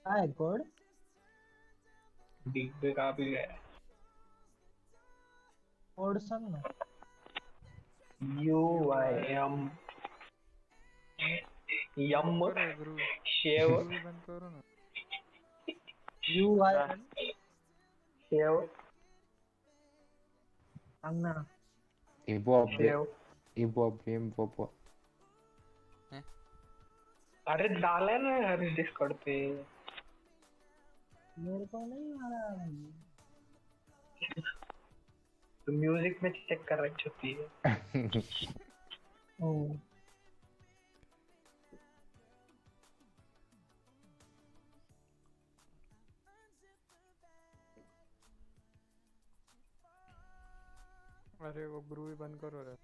काय है code? Deep पे काफी है। कोड सांग ना. यू आई UI एम बंद यम करो शेव ग्रुवी बंद करो ना. UIM शेव सांग ना. शेव। Ibu Bobo. हैं? अरे डाला है ना यार डिस्कॉर्ड पे। मेरे को नहीं आ रहा है. तो म्यूजिक में चेक कर रही छुट्टी है। ओ अरे वो ग्रुवी बंद करो रे.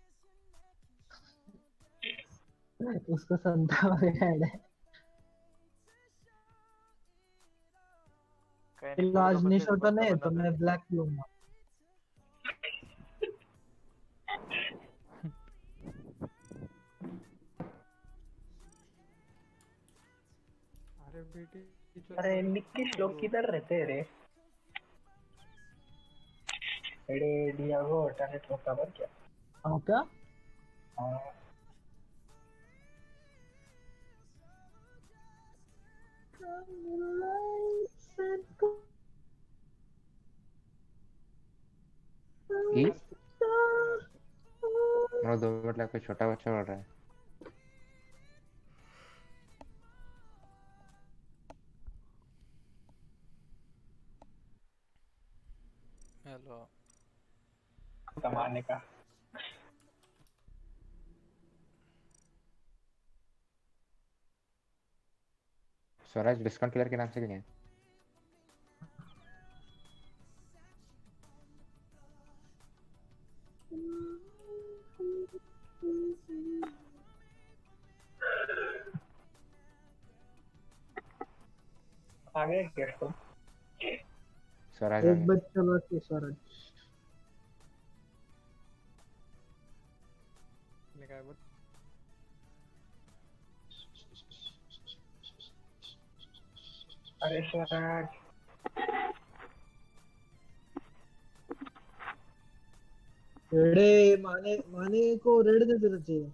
उसको संता वगैरह ऐड है. काही नाही पोरगा इलाज बदलेच निशो तो बदला नहीं बदला तो मैं ब्लैक लूंगा. अरे बेटी अरे निक्की श्लोक किधर रहते रे? अरे डियागो टैलेंट होता है क्या? हाँ क्या? हाँ ई मेरा 2 मिनट लगा, कोई छोटा बच्चा पढ़ रहा है. हेलो. कमाने का। स्वराज डिस्काउंट किलर के नाम से क्यों है? आगे क्या तो? स्वराज आ एक गया. बच्चा बाकी स्वराज. ने काय बोल. अरे स्वराज रेडे माने माने को रेड दे देना चाहिए.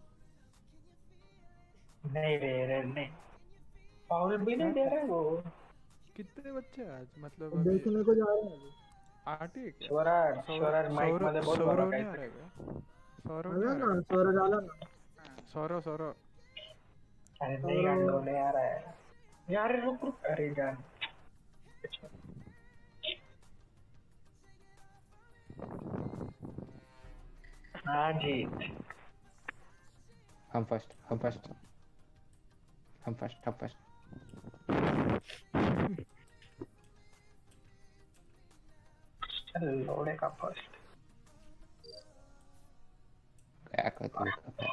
नहीं रे रे नहीं। फाउल भी नहीं क्या दे रहा है वो। कितने बच्चे हैं आज मतलब अब अभी देखने को जा रहे हैं अभी. 8 ही है क्या. स्वराज स्वराज माइक मध्ये बोल बाबा सौरव नहीं आ काहीतरी। रहा है क्या. सौरव नहीं आला आ ना रहा है स्वराज आला ना. क्या. सौरव अरे नहीं और गांडो नहीं आ रहा है यार। रुक रुक अरे जान। हाँ जीत। हम फर्स्ट हम फर्स्ट हम फर्स्ट हम फर्स्ट. लोड़े का फर्स्ट। क्या कहते हो खबर?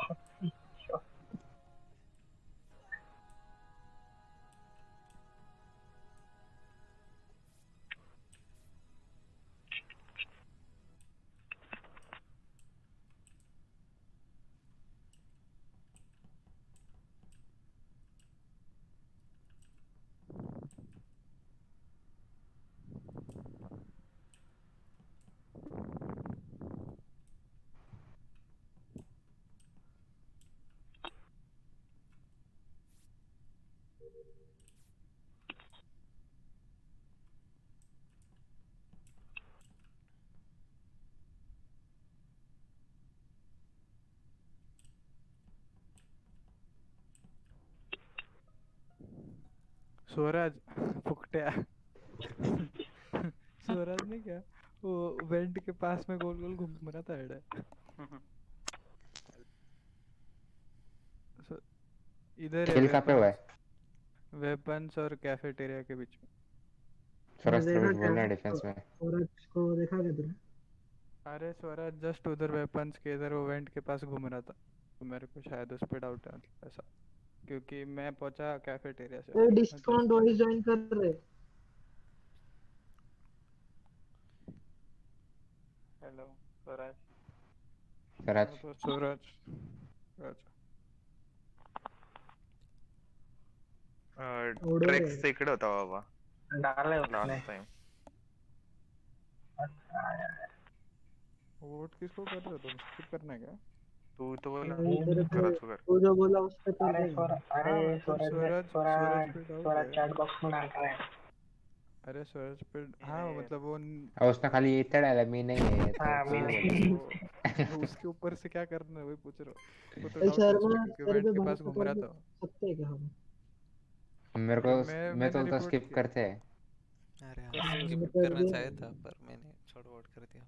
स्वराज फुकट्या. स्वराज नहीं क्या वो वेंट के पास में गोल गोल घूम रहा था एड. इधर है खेल कहाँ पे हुआ है? वेपन्स और कैफेटेरिया के बीच में. तूने स्वराज तेरे देखा कुछ क्या? बोलना है डिफेंस में? स्वराज को देखा क्या तूने? अरे स्वराज जस्ट उधर वेपन्स के इधर वो वेंट के पास घूम रहा था तो मेरे को शायद उस पर डाउट है मतलब ऐसा क्योंकि मैं पहुंचा कैफेटेरिया से ये मतलब. डिस्काउंट वॉइस ज्वाइन कर रहे. हेलो स्वराज. स्वराज तो स्वराज उडू रे. ट्रेक्स इकडे होता बाबा डाला है उसने. Last time. वोट किसको कर रहे हो तुम? स्किप करना है क्या? तू तो बोला नहीं, तेरे करा को- तू कर. तू जो बोला उस पे कर अरे दे. अरे हाँ, तो स्वराज स्वराज पे डाउट स्वराज है। चैट बॉक्स में डाल रहा है. अरे स्वराज पे हाँ मतलब वो और उसने खाली ये इतना डाला मी नहीं है तो हाँ, मी क्यों नहीं. बोला? वो उसके ऊपर से क्या करना है वही पूछ रहा हूँ। वो तो भाई डाउट है शर्मा उसमें क्योंकि तेरे वेंट पे के पास भरोसा घूम रहा कर था। सकते हैं क्या हम? मेरे को मैं मैंने तो रिपोर्ट स्किप किया। करते हैं. अरे हाँ कर स्किप मैंने दो। कर करना दिया. चाहा था पर मैंने छोड़ वोट कर दिया.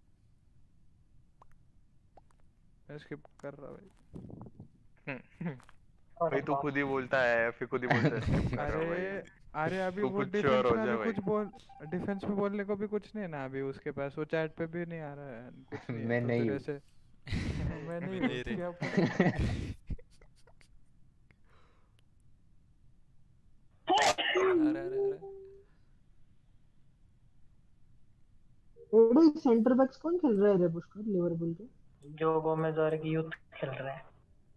मैं स्किप कर रहा भाई। भाई तू खुद ही बोलता है फिर खुद ही बोलता है skip कर रहा हूँ अरे भाई. अरे अभी तू वो खुद डिफेंस sure हो में जा अभी भाई. कुछ बोल डिफेंस में बोलने को भी कुछ नहीं है ना अभी उसके पास। वो चैट पे भी नहीं आ रहा है कुछ नहीं है मैं तो नहीं फिर हूँ. ऐसे मैं नहीं नहीं रे. हूँ क्या पता। अरे अरे अरे अरे सेंटर बैक्स कौन खेल रहा है रे पुष्कर लिवरपूल के? जो गोमेज और की यूथ खेल रहा है.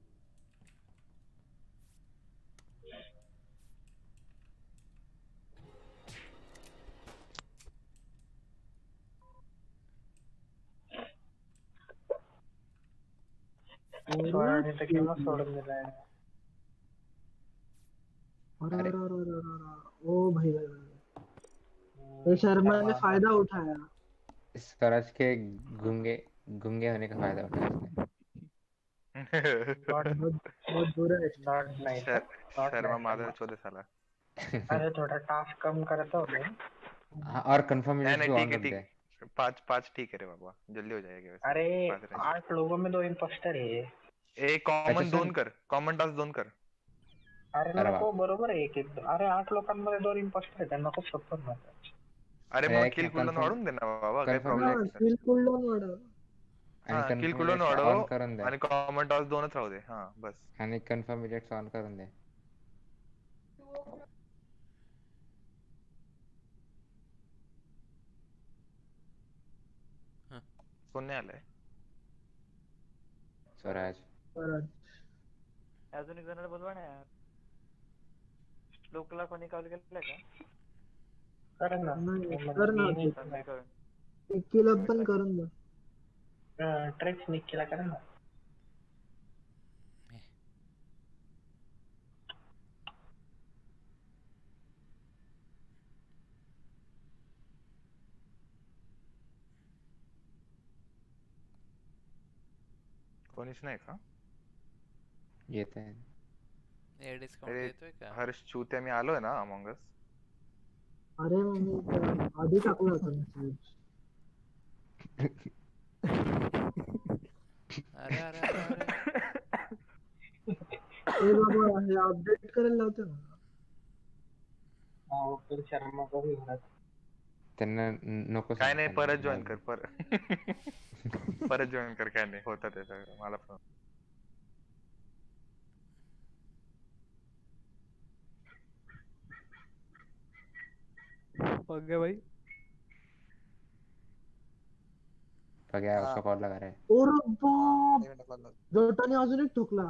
स्वराज ने तो क्या छोड़ दिया है. अरे अरे. अरे अरे अरे अरे. ओ भाई भाई भाई. ये शर्मा ने फायदा उठाया. स्वराज के गूंगे गूंगे होने का फायदा उठाया उसने. बहुत बुरा है. Not nice. शर्मा मादर चौदह साला. अरे थोड़ा टास्क कम करता हो गया. हाँ, और कंफर्म नहीं मिनट्स भी नहीं ऑन ठीक है रख ठीक दे. है. पाँच ठीक है रे बाबा जल्दी हो जाएगा वैसे. अरे 5 रहेंगे. 8 लोगों में 2 इम्पोस्टर है. एक अच्छा कॉमन सुन. दोन कर कॉमन टास्क दोन कर. अरे अरे नको बाप. बरोबर आहे. एक अरे 8 लोकांमध्ये 2 इम्पोस्टर आहे. त्यांना खूप सपोर्ट मिळतात. अरे अरे मग एक किल कुलन कन्फर्म वाढून दे ना बाबा काही कन्फर्म प्रॉब्लेम हा मिनिट्स नाही. स्किल कूलडाऊन वाढव. आणि हा किल कन्फर्म कुलन मिनिट्स ऑन वाढव करून दे. आणि कॉमन टास्क दोनच राहू दे. हा बस. आणि कन्फर्म मिनिट्स ऑन करून दे. कोण नाही आलंय. स्वराज. अजून एक जणाला बोलवा ना यार. लोकला कोणी कॉल केलेला का? कर ना. कर ना. संजय करून. एकीला पण करून दे. ट्रेक्स निकीला करा ना. कोणीच नाही का. येत आहे. ये डिस्काउंट अरे देतोय का? हर्ष चूत्या मी आलोय ना अमंग अस. अरे मग मी तर आधी टाकला होता मेसेज. अरे अरे अरे अरे ए बाबा हे अपडेट करायला लावते ना. फिर शर्मा को भी हो त्यांना नको काय नाही सांग परत त्यांना. जॉईन कर परत जॉईन कर काय नाही होतं ते सगळं मला पण. पक गया भाई। पक गया उसका कॉल लगा रहा है. ओरे बाप. जोटाने अजून एक ठोकला.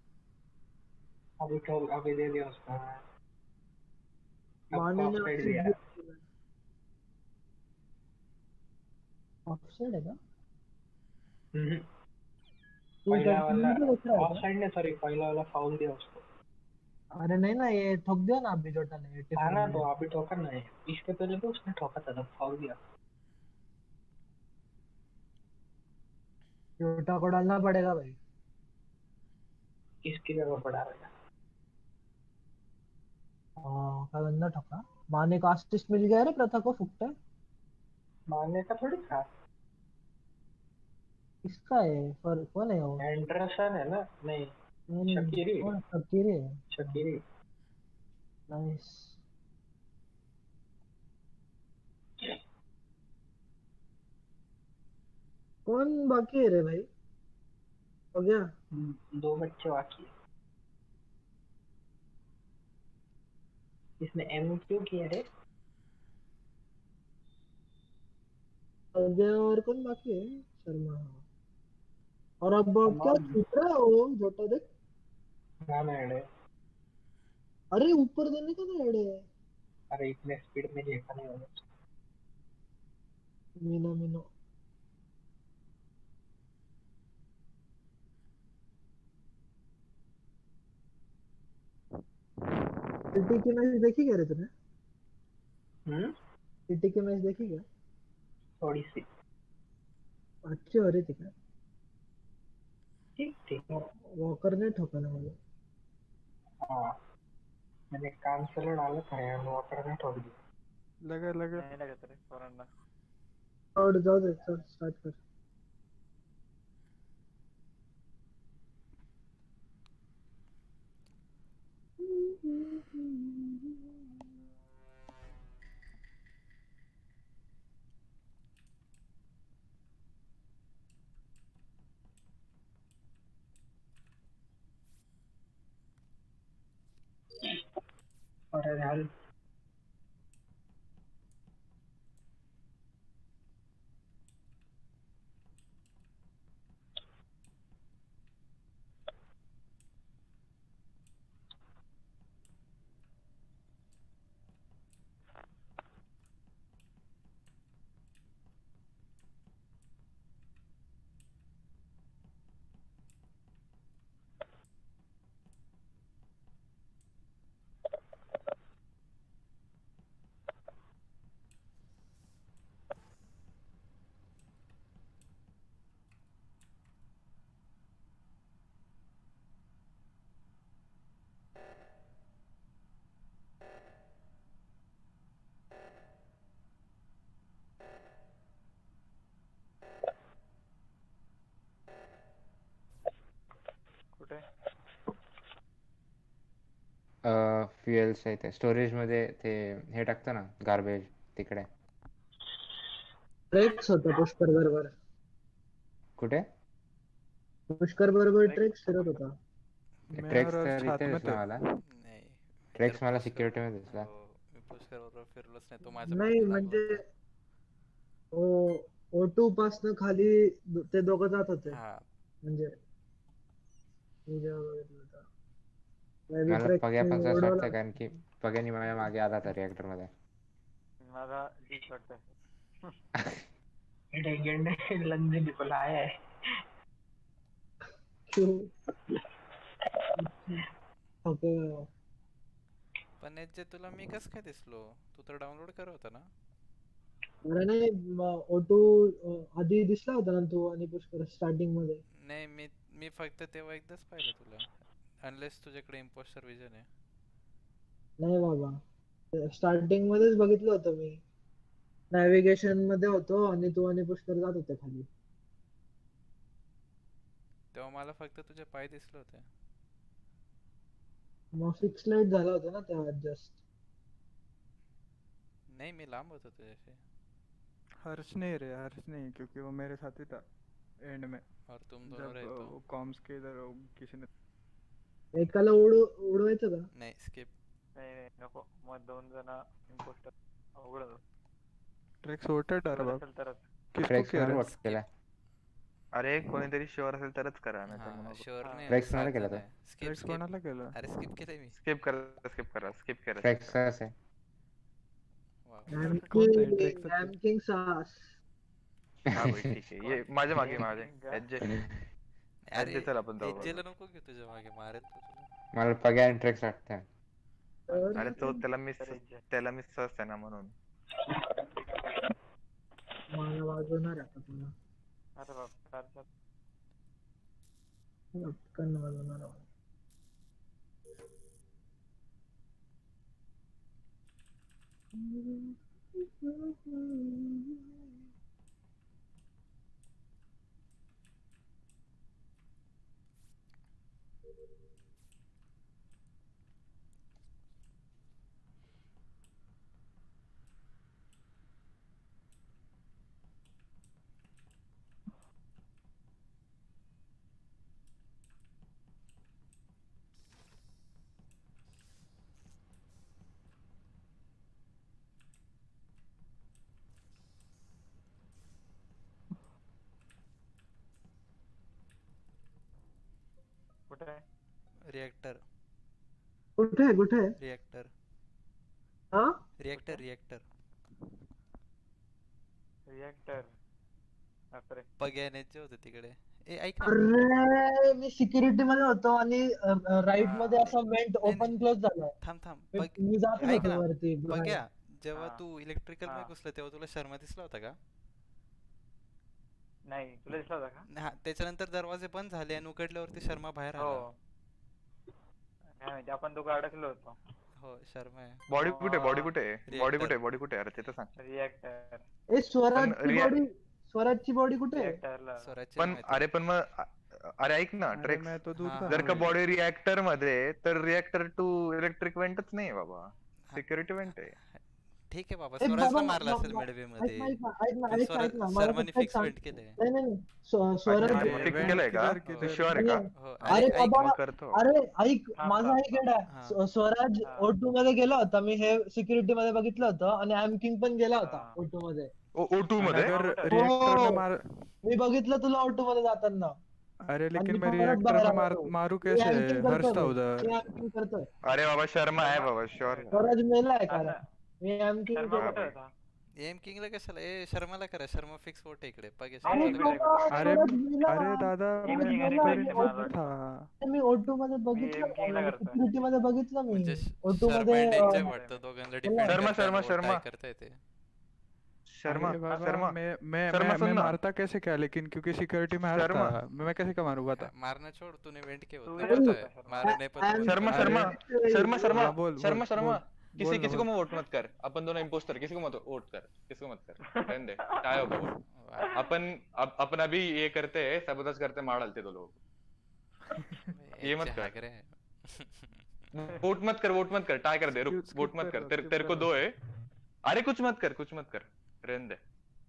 अभी दे दिया उसका. माने ने ऑफसाइड दिया. ऑफसाइड है का? पहिला वाला ऑफसाइड ऑफसाइड ने सॉरी पहिला वाला फाउल दिया उसको. अरे नहीं ना ये ठोक दिया ना अभी जोटा ने. हाँ ना तो अभी ठोका ना है. इसके पहले तो उसने ठोका था तब फाउल दिया. जोटा को डालना पड़ेगा भाई. किसकी जगह पर डालेगा. हाँ का बंदा ठोका. माने का असिस्ट मिल गया रे प्रथा को फुकटा. मारने का थोड़ी था. किसका है पर कौन है वो? एंडरसन है ना. नहीं नहीं, शकीरी. कौन? शकीरी है. शकीरी. नाइस. कौन बाकी है रे भाई? हो गया. 2 बच्चे बाकी है. इसने एम क्यों किया रे. हो गया और कौन बाकी है? शर्मा. और अब क्या छूट रहा है वो जोटा देख. ना ना रे. अरे ऊपर देने का ना एड़े। अरे इतने स्पीड में देखा नहीं होगा। मीनो मीनो सिटी की मैच देखी क्या रे तूने? सिटी की मैच देखी क्या? थोड़ी सी अच्छी हो रही थी क्या? ठीक ठीक। वॉकर ने ठोका ना मुझे। हाँ मैंने कांसेलो डाला था यार, वॉकर ने ठोक दिया। लगा लगा नहीं लागत रे पोरांना. और जाऊ दे, चल स्टार्ट कर. अरे यार कुठे? फ्युएल्स आहे ते स्टोरेज मध्ये ते हे टाकतं ना गार्बेज तिकडे. ट्रेक्स होता पुष्कर बरोबर. कुठे? पुष्कर बरोबर ट्रेक ट्रेक्स फिरत होता. मैं ट्रेक्स और अर्श तर छात इथे में दिसला थे. मला. नाही मी तर ट्रेक्स मला पुष्कर सिक्युरिटी मध्ये दिसला. हो मी पुष्कर बरोबर फिरलोच नाही, तो माझ्या नाही मागे लागला म्हणजे होता. O2 पासनं खाली ते दोघं जात होते. हा म्हणजे मी जेव्हा बघितलं होतं. Maybe मला ट्रेक्स पग्या पण असं उडवला वाटतं कारण की पग्यानी माझ्या मागे आला होता रिएक्टर मध्ये. माझा जीत वाटतंय. लेजेंड लंदन निकला है। क्यों? ओके. पण जे तुला मी कस काय दिसलो? तू तर डाउनलोड करत होता ना? अरे नाही O2 आधी दिसला होता ना तू आणि पुष्कर स्टार्टिंग मध्ये. नाही मी फक्त तेव्हा एकदाच पाहिलं तुला, अनलेस तुझ्याकडे इम्पोस्टर विजन आहे. नाही बाबा, स्टार्टिंग मध्येच बघितलं होतं मी. नॅव्हिगेशन मध्ये होतो आणि तू आणि पुष्कर जात होते खाली. तेव्हा मला फक्त तुझे पाय दिसले होते. मग फिक्स लाईट झाला होता ना तेव्हा जस्ट. नाही मी लांब होतो तुझ्याशी. हर्ष नहीं रे, हर्ष नहीं, क्योंकि वो मेरे साथ ही था एंड में. और तुम दोनों जब रहे तो कॉम्स के इधर किसी ने एकाला उडवायचं का? नाही स्किप. नाही नाही नको, मग 2 जण इम्पोस्टर अवघड होतं. ट्रैक्स वोटेड अरे शुअर बाप. असेल तरच. किसको ट्रेक्स किया मला रे? वोट केला. अरे कोणीतरी शुअर असेल तरच करा नाही तर हा नको. शुअर हा. नाही, ट्रेक्स सात मला केला जण तो. आहे. Skip Tracks skip. कोणाला केलं? अरे स्किप केलंय मी. स्किप करा स्किप करा. ट्रेक्स आहे. वाव. कोण था ट्रैक्स? रॅमकिंग सास. हा भाई ठीक आहे ये माझ्या मागे माझे एजे अरे एजे चल आपण जाऊ एजेला बरोबर. नको घेऊ तुझ्या मागे, मारेल तो तुला. मला पग्या आणि ट्रेक्स वाटतं. अरे तो तर जे त्याला मी सस आहे ना म्हणून. मला वाजवणार आता तुला. अरे बाप कारच्यात. पटकन वाजवणार. कुठे आहे? रिएक्टर. कुठे रिएक्टर हा रिएक्टर रिएक्टर रिएक्टर. बापरे. पग्यानेचे होते तिकडे. ए ऐक ना. अरे मी सिक्युरिटी मध्ये होतो आणि राईट मध्ये हा. असं वेंट नाही, ओपन नाही. क्लोज झालं. थांब थांब मी जातच ऐक होतो ना वरती बाहेर. पग्या जेव्हा हा. तू इलेक्ट्रिकल मध्ये हा. घुसला तेव्हा तुला शर्मा दिसला होता का? नाही तुला दिसला होता का? हा त्याच्यानंतर दरवाजे बंद झाले आणि उघडल्यावरती शर्मा बाहेर आला. हो. काय माहिती आपण दोघं अडकलो होतो. हो शर्मा आहे. बॉडी कुठे बॉडी कुठे बॉडी Reactor. कुठे बॉडी कुठे अरे ते तर सांग. रिएक्टर. ए स्वराजची रिया- बॉडी स्वराजची बॉडी कुठे आहे? रिएक्टरला. स्वराजची पण नाही माहिती. अरे पण मग अरे ऐक ना अरे ट्रेक्स मैं तो दूर हाँ, था जर का भाई. बॉडी रिएक्टर मध्ये तर रिएक्टर टू इलेक्ट्रिक वेंटच नाही बाबा हा. सिक्युरिटी वेंट आहे. ठीक आहे बाबा ए, स्वराजला बाबा, मारला मा- असेल मा- मेडवे ऐक मध्ये. ना, ऐक ना, ऐक ना, पण ऐक ना, ऐक ना, मला शर्माने फक्त एक फिक्स सांग. वेंट केलंय. नाही स्वराज अच्छा, अरे, फिक्स vent केलंय का किधर- तू किधर- शुअर आहे का? हो अरे अरे ऐक बाबा, मग करतो. अरे ऐक थांब, माझा थांब, ऐक येडा. हा. स्वराज हा. O2 मध्ये गेला होता मी हे सिक्युरिटी मध्ये बघितलं होतं आणि एम किंग पण गेला होता हा. O2 मध्ये. O2 आणि मध्ये अगर हो. रिएक्टर में हो. मार मी बघितलं तुला O2 मध्ये जाताना. अरे आणि लेकिन मी मैं परत रिएक्टर बाहेर में आलो. मारू मी कैसे? एम किंग हर्ष था करतोय. उधर. मी एम किंग करतोय. अरे बाबा शर्मा आहे बाबा शुअर. स्वराज मेलाय का? आता मी एम किंग शर्मा केलं. कुठे होता? एम किंगला कशाला ए शर्माला करा शर्मा फिक्स वोट आहे इकडे पगे अरे नाही, शर्माला नाही, बाबा, अरे स्वराज मेला. अरे दादा एम मैं किंग आणि अंदर परीक्षा मला ही था. मी O2 मध्ये एम बघितलं किंगला करतोय. सिक्युरिटी मध्ये बघितलं मी म्हणजे O2 शर्मा मध्ये and enjoy वाटतं दोघांना शर्मा, डिपेंड शर्मा, शर्मा. करता येते. शर्मा अरे बाबा, शर्मा मैं सुन ना. मारता कैसे क्या लेकिन क्योंकि सिक्योरिटी में हर्ष शर्मा. था. मैं कैसे क्या मारूंगा था? मारना छोड़ तूने वेंट के तू होता इधर पता होता है शर्मा. मारने पर तो शर्मा अरे, शर्मा शर्मा शर्मा हाँ, बोल, शर्मा बोल, शर्मा बोल, किसी बोल किसी ना, को बोल. मैं वोट मत कर अपन दोनों इम्पोस्टर किसी को मत वोट कर किसी को मत कर रहने दे काय होगा वोट वाह, अपन अभी ये करते हैं सबूतच करते मार डालते दो लोग ये मत कर. झाग रहे हैं. वोट मत कर ट्राई कर दे रुक Skip वोट मत कर कर दो, तेरे skip तेरे को कर दो दो. है. अरे कुछ मत कर रहने दे.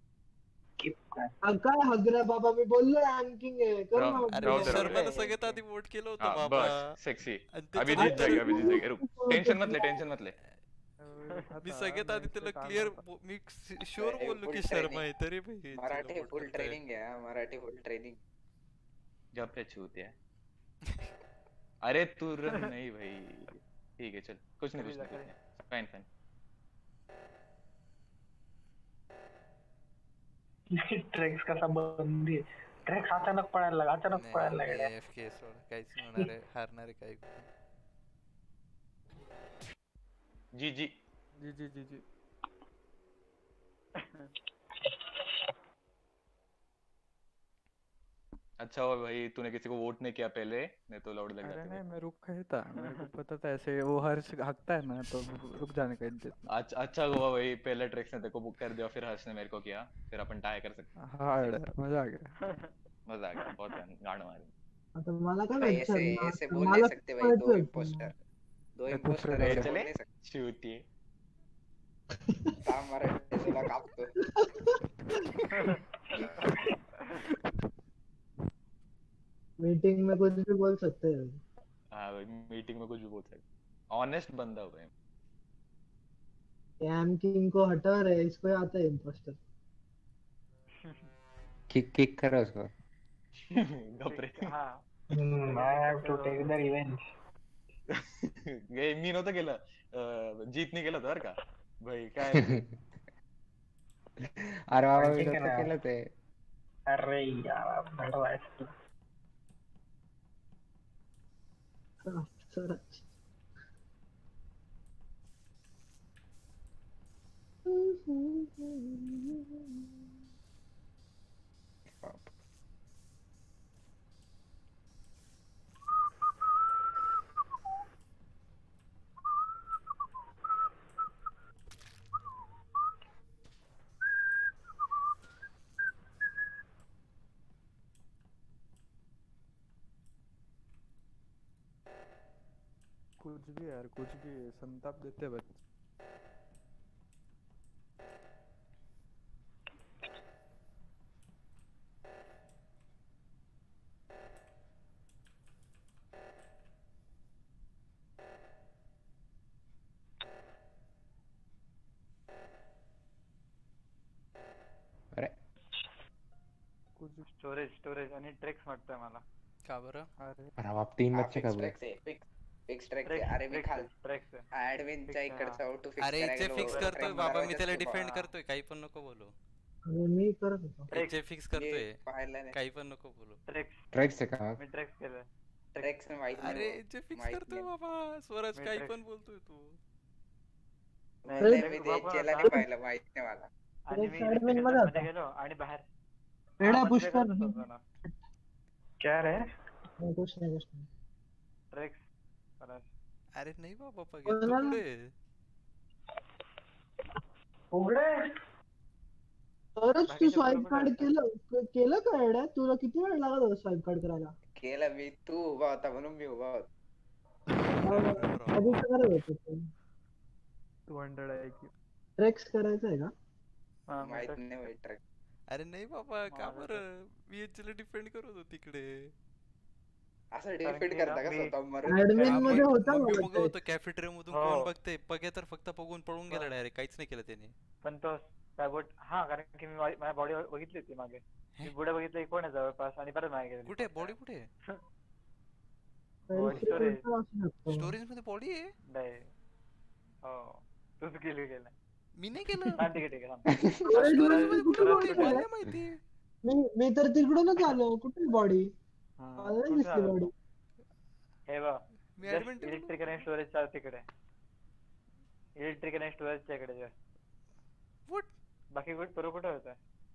काय हगरा बाबा मी बोललो रँकिंग आहे कर ना. राव- अरे राव मी दे, राव शर्माला दे. सगळ्यात आधी वोट केलं होतं हाँ बाबा बस सेक्सी आणि अभी त्याच्यानंतर जीत जाएगी रुक टेंशन मत ले मी सगळ्यात आधी त्याला क्लिअर मी शुअर अरे, बोललो की full शर्मा training. आहे तरी भाई मराठी फुल ट्रेनिंग आहे हा, मराठी फुल ट्रेनिंग. जब पे छूते है अरे तू रन नहीं भाई ठीक है चल कुछ नहीं फाइन फाइन. ट्रेक्स कसा बंदी ट्रेक्स अचानक पळायला लागला. AFK सोड काहीच नाही होणार आहे हारणार आहे काही जी जी जी जी जी जी. अच्छा हुआ भाई तूने किसी को वोट नहीं किया पहले नहीं तो लौट लग अरे जाते नहीं भाई. मैं रुक गया था. मेरे को पता था ऐसे वो हर्ष हकता है ना तो रुक जाने का इंतजार. अच्छा हुआ भाई पहले ट्रिक्स ने तेरे को बुक कर दिया फिर हर्ष ने मेरे को किया फिर अपन टाई कर सकते. हाँ यार, मजा आ गया. मजा आ गया बहुत गांड मारी. आता मला काय भाई माहित ऐसे शर्मा. ऐसे बोल मला नहीं सकते भाई दो कळतंय. इम्पोस्टर. दो ये इम्पोस्टर दूसरे ऐसे चले? बोल नहीं सकते. शूटी काम मराठी तुला कापतो. मीटिंग में कुछ भी बोल सकते हैं. हाँ भाई मीटिंग में कुछ भी बोल सकते. ऑनेस्ट बंदा हो भाई. एम किंग को हटा रहे इसको आता है इम्पोस्टर. किक करो उसको. गपरे. हा. I have to take the revenge. मी नव्हतं केलं जीतने केलं होतं बरं का भाई काय अरे बाबा मी ठीक आहे नव्हतं ना. केलं ते. अरे यार भडवायस तू. स्वराज. कुछ भी यार कुछ भी संताप देते बच्चे. अरे कुछ स्टोरेज आणि ट्रेक्स वाटतंय मला. का बरं अरे अरे बाप 3 बच्चे फिक्स कब गए? ट्रेक्स आहे फिक्स. फिक्स ट्रॅक ट्रेक्स अरे मी खाल ट्रेक्स ऍडमिनच्या Fix, इकडचा ऑटो फिक्स अरे करायला इथे गेलो, फिक्स track करतोय मला बाबा, मी दरवाजाच त्याला उभा. डिफेंड करतोय, काही पण नको बोलू. आणि मी करत होतो. ट्रेक्स इथे फिक्स मी करतोय, पाहिलं नाही. काही पण नको बोलू. ट्रेक्स ट्रॅक्स आहे का? मी ट्रेक्स केलं. ट्रॅक्स माहित नाही अरे भाऊ. जे फिक्स माहित करतोय नाही. बाबा, स्वराज मी काही ट्रेक्स पण बोलतोय तू. नाही, नाही ट्रेक्स मी उभा पण त्याला होता नाही पाहिलं, माहित नाही मला. आणि मी ट्रेक्स admin इलेक्ट्रिकल मध्ये मध्ये होता. गेलो आणि बाहेर एडा मध्ये पुष्कर करतच होतो ना. क्या रे कुछ नाही. ट्रेक्स स्वराज. अरे नाही बाबा, पगे तू कोणाला? कुठे आहे? उघडे तरच तू बाकीचे स्वाईप बरोबर कार्ड आहेत. केलं का एड्या? तुला किती वेळ लागत होता स्वाईप कार्ड करायला? केलं मी, तू उभा होता म्हणून मी उभा होतो. आधी करत होतो तू. 200 IQ. ट्रेक्स करायचं आहे का? हा, मी माहित ट्रेक्स नाही भाई ट्रॅक. अरे नाही बाबा, का माझं बरं? मी याच्याला डिफेंड करत होतो तिकडे. असं कारण डिफेंड की करता ना का मी- स्वतः मरून? ऍडमिन हा, मध्ये मग होता मग मी मला बघत होतो ट्रेक्स. कॅफेटेरिया मधून हो. कोण बघते, पगे तर फक्त बघून पळून गेला हो. डायरेक्ट, काहीच नाही केलं त्याने. पण तो सायबोट हा, कारण की मी माझ्या बॉडी बघितली होती मागे. मी पुढे बघितलं की कोण आहे जवळपास आणि परत मागे गेलो. कुठे बॉडी, कुठे Body storage. स्टोरेज मध्ये बॉडी आहे? नाही हो, तूच गेली गेला. मी नाही केलं. हा, ठीक आहे ठीक आहे. Storage मध्ये Storage- कुठे storage body कुठे आहे? आहे? मला नाही माहिती. मी तर तिकडूनच आलो. कुठे बॉडी? हा, मला नाही कुठे दिसली आला बॉडी. तू? हे बघ, मी ऍडमिन इलेक्ट्रिकल आणि स्टोरेजच्या तिकडे. इलेक्ट्रिकल आणि स्टोरेजच्या इकडे just. What? बाकी कुठे होता?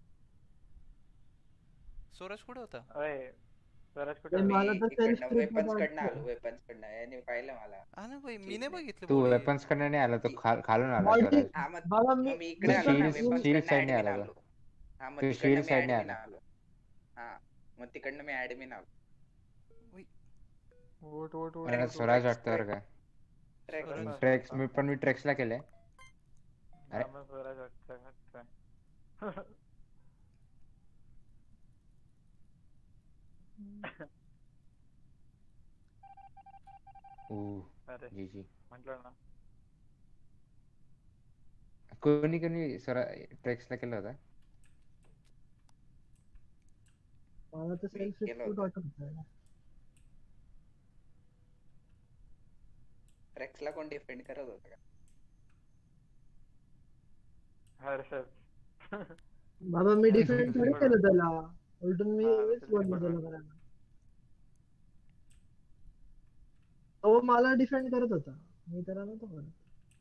स्वराज कुठे होता? अरे स्वराज कुठे ते होता? मला तर self इकडनं strip वेपन्स मध्ये कडनं आलो, वाटतं. वेपन्स कडनं याने पाहिलं मला. हा ना भाई, मी ठीक नाही आहे. बघितलं तू body. वेपन्स कडनं नाही आला, तो खालून आला Body- स्वराज. हा मग बाबा मग मी इकडे मी आलो ना, मी- वेपन्स shield कडनं side ने ऍडमिन आला आलो. हा मग तो तिकडनं shield मी side ने ऍडमिन आला. आलो. हा मग तिकडनं मी ऍडमिन आलो. मला स्वराज वाटतं बरं का. ट्रॅक स्वराज. ट्रेक्स मी ट्रेक्सला केलंय. अरे. हा, मग स्वराज वाटतं. अरे जी म्हटलं ना. कोणी ट्रेक्सला केलं होता. मला तर मी सेल्फ केलं रिपोर्ट होतं. वाटत होतं. ट्रॅक्सला कोण डिफेंड करत होतं का? हर्षद. बाबा मी डिफेंड थोडी केलं त्याला. उलटून मी हा, हेच self बोललो report त्याला वाटतं. करायला. तो मला डिफेंड करत होता. मी त्याला नव्हतो करत.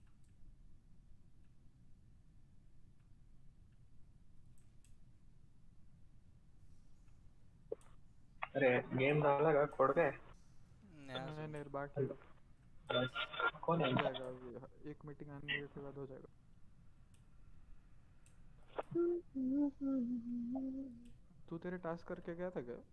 अरे गेम झाला का? कोड काय? नाही नहीं अजून. नहीं बाकी कोण हो आहे? जाएगा अभी, एक मीटिंग आने के बाद हो जाएगा. तू तेरे टास्क करके गया था क्या?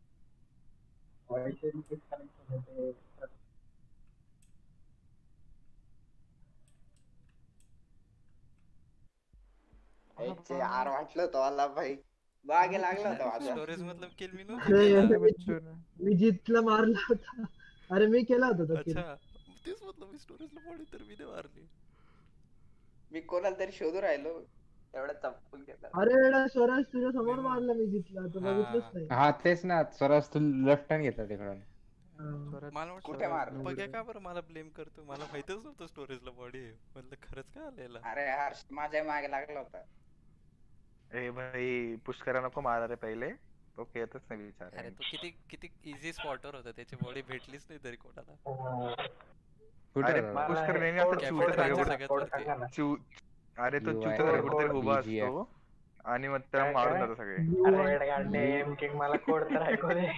यार वाटलं होतं मला भाई, मागे लागला होता माझा. स्टोरेज मतलब किल मी अरे नव्हतं मी केला. मी जितला मारला होता. अरे मी केला होता तो kill. अच्छा, तेच मतलब मी स्टोरेजला बॉडी तर मी नाही मारली. मी कोणाला तरी शोधू राहिलो, एवढा चप्पल घेतला. अरे एवढा स्वराज तुझ्या समोर मारला मी जितला. तू हा. बघितलंच नाही. हा तेच ना, स्वराज तू लेफ्ट हँड घेतला तिकडून. स्वराज मला वाटलं कुठे मारलं? बघ्या का बरं मला ब्लेम करतो, मला माहितच नव्हतं स्टोरेजला बॉडी आहे. म्हटलं खरंच काय आलेला. अरे हर्ष माझ्या मागे लागला होता. ए भाई पुश करा नको मारा रे पहिले, तो खेळतच नाही अरे विचार. तो किती किती इझी स्पॉटर होता, त्याची बॉडी भेटलीच नाही तरी कोणाला. कुठं अरे होता? पुश कर नेहमी असं Cafe चूच्या Ranger जागेवर सगळ्यात वरती. चू अरे तो UI चूच्या जागेवर कुठेतरी उभा BGF. असतो आणि मग त्याला काय मारून काय? जातो सगळे. अरे डॅम किंग मला कोड तर ऐकू दे.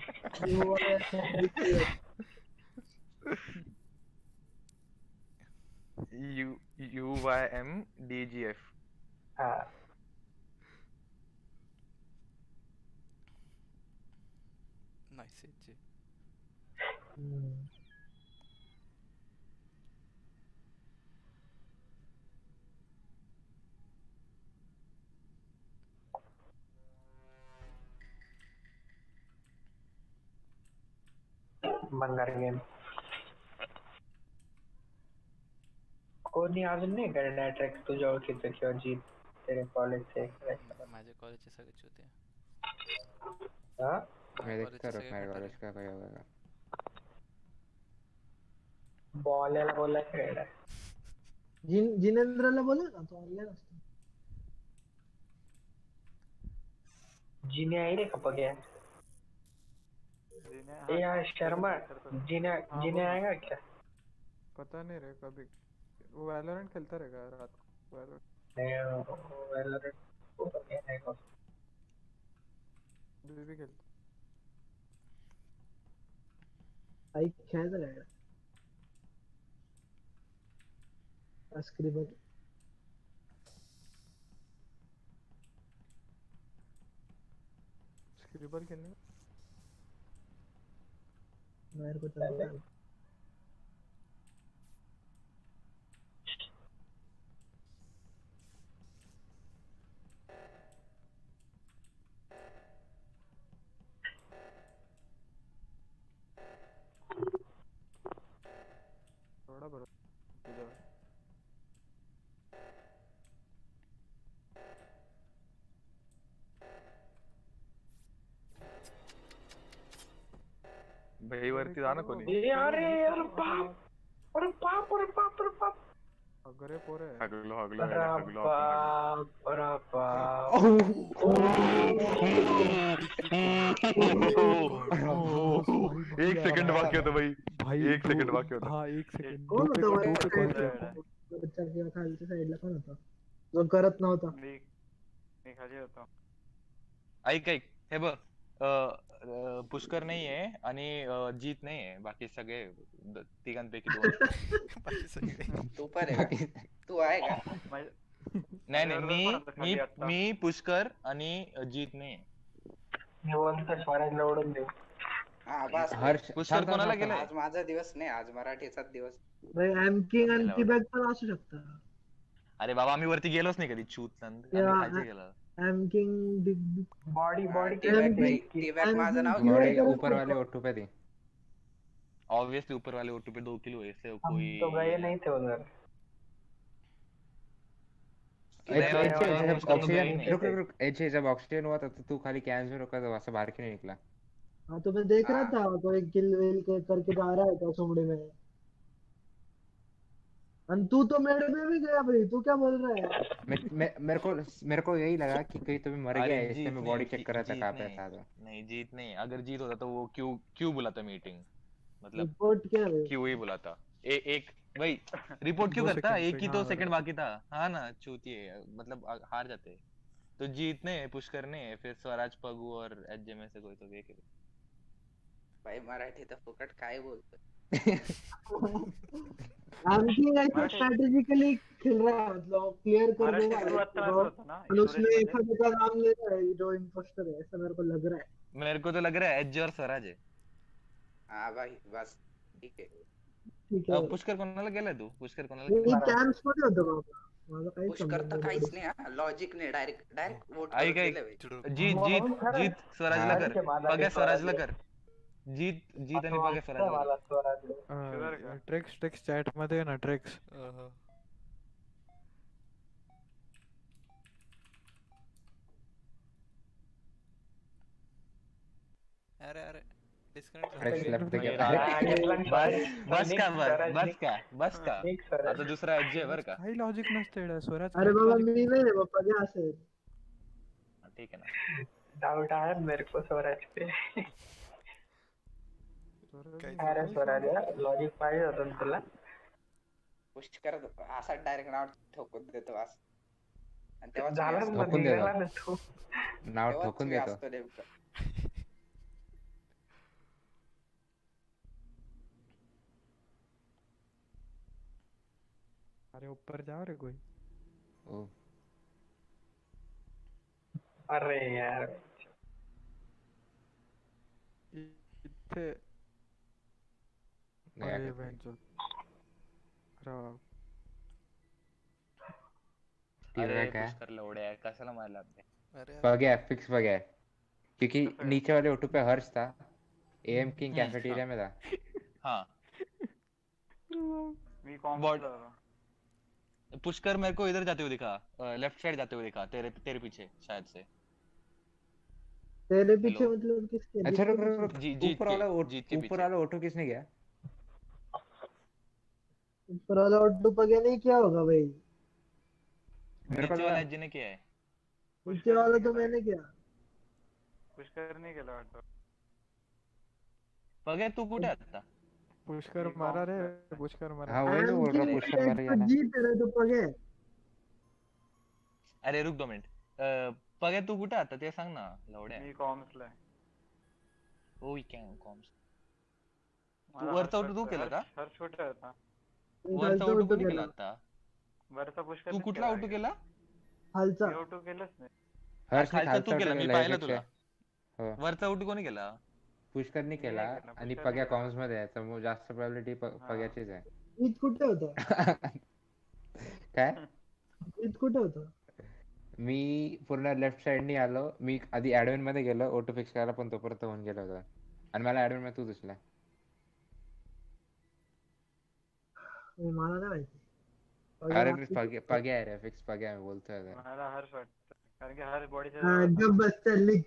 UYMDGF. हा. नाईस याची. बंगार गेम. कोणी अजून नाही का ट्रॅक तुझ्या ओळखीचं किंवा जीत तेरे कॉलेजचे? माझ्या कॉलेजचे सगळेच होते. हा? मैं माझ्या देखता कॉलेजचे रहा सगळे मेरे भेटायले. कॉलेज का कोई होगा. बॉलेला बोला खेळ जिनेंद्रला बोला ना, तो ऑनलाईन असतो. जिने आहे रे का बघ्या ए यार शर्मा जिने हाँ, जिने बोल। आएगा क्या पता नहीं रे कभी वो वैलोरेंट खेलता रहेगा रात को Valorant। नहीं वेलर वो तो क्या है भी खेलता काही खेळायचं काय स्क्रीबर स्क्रिबल खेलने मेरे को चलता है. थोड़ा बड़ा तुझा भाई वरती जा ना कोणी ए अरे अरे बाप अरे बाप अरे बाप अरे बाप अगरे पोरे हगलो अरे हगलो बाप अरे बाप एक सेकंड बाकी होता भाई भाई एक सेकंड बाकी होता हाँ एक सेकंड कोण दो पे होतं दो पे कॉल वरच्या किया वरच्या किंवा खालच्या साईडला कोण होता जो करत नव्हता. मी खाली होतो. ऐक ऐक हे बघ पुष्कर नाही आहे आणि जीत नाही आहे बाकी सगळे तिघांपैकी दोन बाकी सगळे तू पण आहे का? तू आहे का? नाही नाही मी मी पुष्कर आणि जीत नाही आहे. मी बोलतो स्वराजला ओढून देऊ हा बस हर्ष पुष्कर कोणाला गेलाय आज माझा दिवस नाही, आज मराठीचाच दिवस. भाई एम किंग आणि ती बॅग पण असू शकता. अरे बाबा आम्ही वरती गेलोच नाही कधी चूत या, खाली गेलो एम किंग बिग बॉडी बॉडी टी-बॅग माझं नाव घे. बॉडी ऊपर वाले ओटू पे थी ऑब्वियसली ऊपर वाले ओटू पे 2 किलो ऐसे हम कोई तो गए नहीं थे उधर जब ऑक्सीजन नहीं रुक रुक रुक एचे जब ऑक्सीजन हुआ था तो तू खाली कैंप में रुका तो वहां से बाहर क्यों नहीं निकला. हाँ तो मैं देख रहा था कोई किल विल करके जा रहा है क्या सुमड़ी में. और तू तो मेरे में भी गया भाई, तू क्या बोल रहा है. मेरे को यही लगा कि कहीं तुम्हें मर अरे गया इसलिए मैं बॉडी चेक कर रहा था जीत कहाँ पे नहीं, था. नहीं जीत नहीं अगर जीत होता तो वो क्यों क्यों बुलाता मीटिंग मतलब रिपोर्ट क्या है. क्यों ही बुलाता एक भाई रिपोर्ट क्यों दो करता सेकंड एक पे, ही हाँ, तो बराबर। सेकंड बाकी था हाँ ना चूती है मतलब हार जाते तो जीतने पुष्कर ने फिर स्वराज पगू और एचजे में से कोई तो देख भाई मराठी तर फुकट काय बोलतो. एम किंग ऐसा स्ट्रेटेजिकली खेल रहा है, मतलब क्लियर कर मराठी देगा सुरुवात तर होता ना और उसमें एक का नाम ले रहा है जो इम्पोस्टर है, ऐसा मेरे को लग रहा है. मेरे को तो लग रहा है एचजे और स्वराज है हा भाई बस ठीक आहे. ठीक है. पुष्कर कोणाला गेलाय तू पुष्कर कोणाला मी गेलाय? कॅम्प्स मध्ये होतो बाबा, माझं काहीच पुष्कर तर समजलं काहीच नाही हा, लॉजिक नाही, डायरेक्ट वोट ऐक करून ऐक दिलं भाई. जीत जीत जीत स्वराजला हाँ, कर मला बघा ते स्वराजला स्वराज कर जीत जीत आणि असं बघा वाटतं स्वराजला मला स्वराज शुगर का? ट्रेक्स चॅट मध्ये आहे ना ट्रेक्स अरे अरे डिस्कनेक्ट Tracks झालं left the ये gap. बस बस का एक स्वराज आता दुसरा एचजे बर का काही लॉजिक नसते रे स्वराज अरे काहीच बाबा logic मी नाही रे बाप्पा, घ्या असेल. ठीक है ना डाउट आया मेरे को स्वराज पे स्वराज काही अरे स्वराज लॉजिक पाहिजे होतं ना तुला पुष्कर असा डायरेक्ट नाव ठोकून देतो असं. आणि तेव्हाच मी झालं असतो. ना ठोकून देतो. निघाला ना तू नाव तेव्हाच ठोकून मी देतो. असतो नेमकं. अरे ऊपर जाओ रे कोई. ओ अरे यार इथे गया अरे क्या? वेंचर अरे टीम क्या है? पुष्कर लवड्या कशाला मारला आपने अरे अरे बग है फिक्स बग है क्योंकि नीचे वाले ओटू पे हर्ष था एम किंग कैफेटेरिया में था. हाँ मी कॉम Bot- पुष्कर मेरे को इधर जाते हुए दिखा लेफ्ट साइड जाते हुए दिखा तेरे तेरे पीछे शायद से तेरे पीछे Hello. मतलब किसके. अच्छा रुक रुक रुक जीत ऊपर वाला जीत के ऊपर पीछे वाला ओटू किसने गया? ऊपर वाला ऑटो पगे नहीं किया होगा भाई, मेरे को नीचे वाला लगा- जिने किया है. नीचे वाला तो मैंने किया. पुष्कर नाही केलं वाटतं. पगे तू कुठे आहे आता? पुष्कर मी मारा रे, कॉम्प्स पुष्कर मारा. हाँ वही तो बोल रहा हूँ, Ranking पुष्कर में मर गया तो ना. जीत है तो पगे. अरे रुक 2 मिनिट. पगे तू कुठे आहे आता ते सांग ना लवड्या. मी कॉम्सला आहे. ओ कॅन कॉम्स. मला वरचा हर्ष auto तू वाटतं, केला का? हर्ष कुठे होता? वरचा खालचा auto ऑटो कोणी केला केला, आता? वरचा पुष्कर तू कुठला auto केला? खालचा. मी ऑटो केलंच नाही. हर्षने खालचा तू खालचा केला, मी केला पाहिलं यापेक्षा. तुला. हो. वरचा auto कोणी केला? पुष्करनी मी केला नाही केला, आणि पुष्करने पग्या केला. कॉम्स मध्ये आहे त्यामुळे जास्त प्रोबॅबिलिटी पग्याचीच आहे. ईद कुठे होता, काय ईद कुठे होता. मी पूर्ण लेफ्ट साइडनी आलो. मी आधी ऍडमिन मध्ये गेलो ऑटो फिक्स करायला, पण तोपर्यंत होऊन गेला होता आणि मला ऍडमिन मध्ये तू दिसला. मला नाही माहिती. अरे मी पग्या आहे रे, फिक्स पग्या मी बोलतोय आता. मला हर्ष वाटतं, कारण की हर्ष बॉडीच्या हा, जवळ गप बस चल निघ.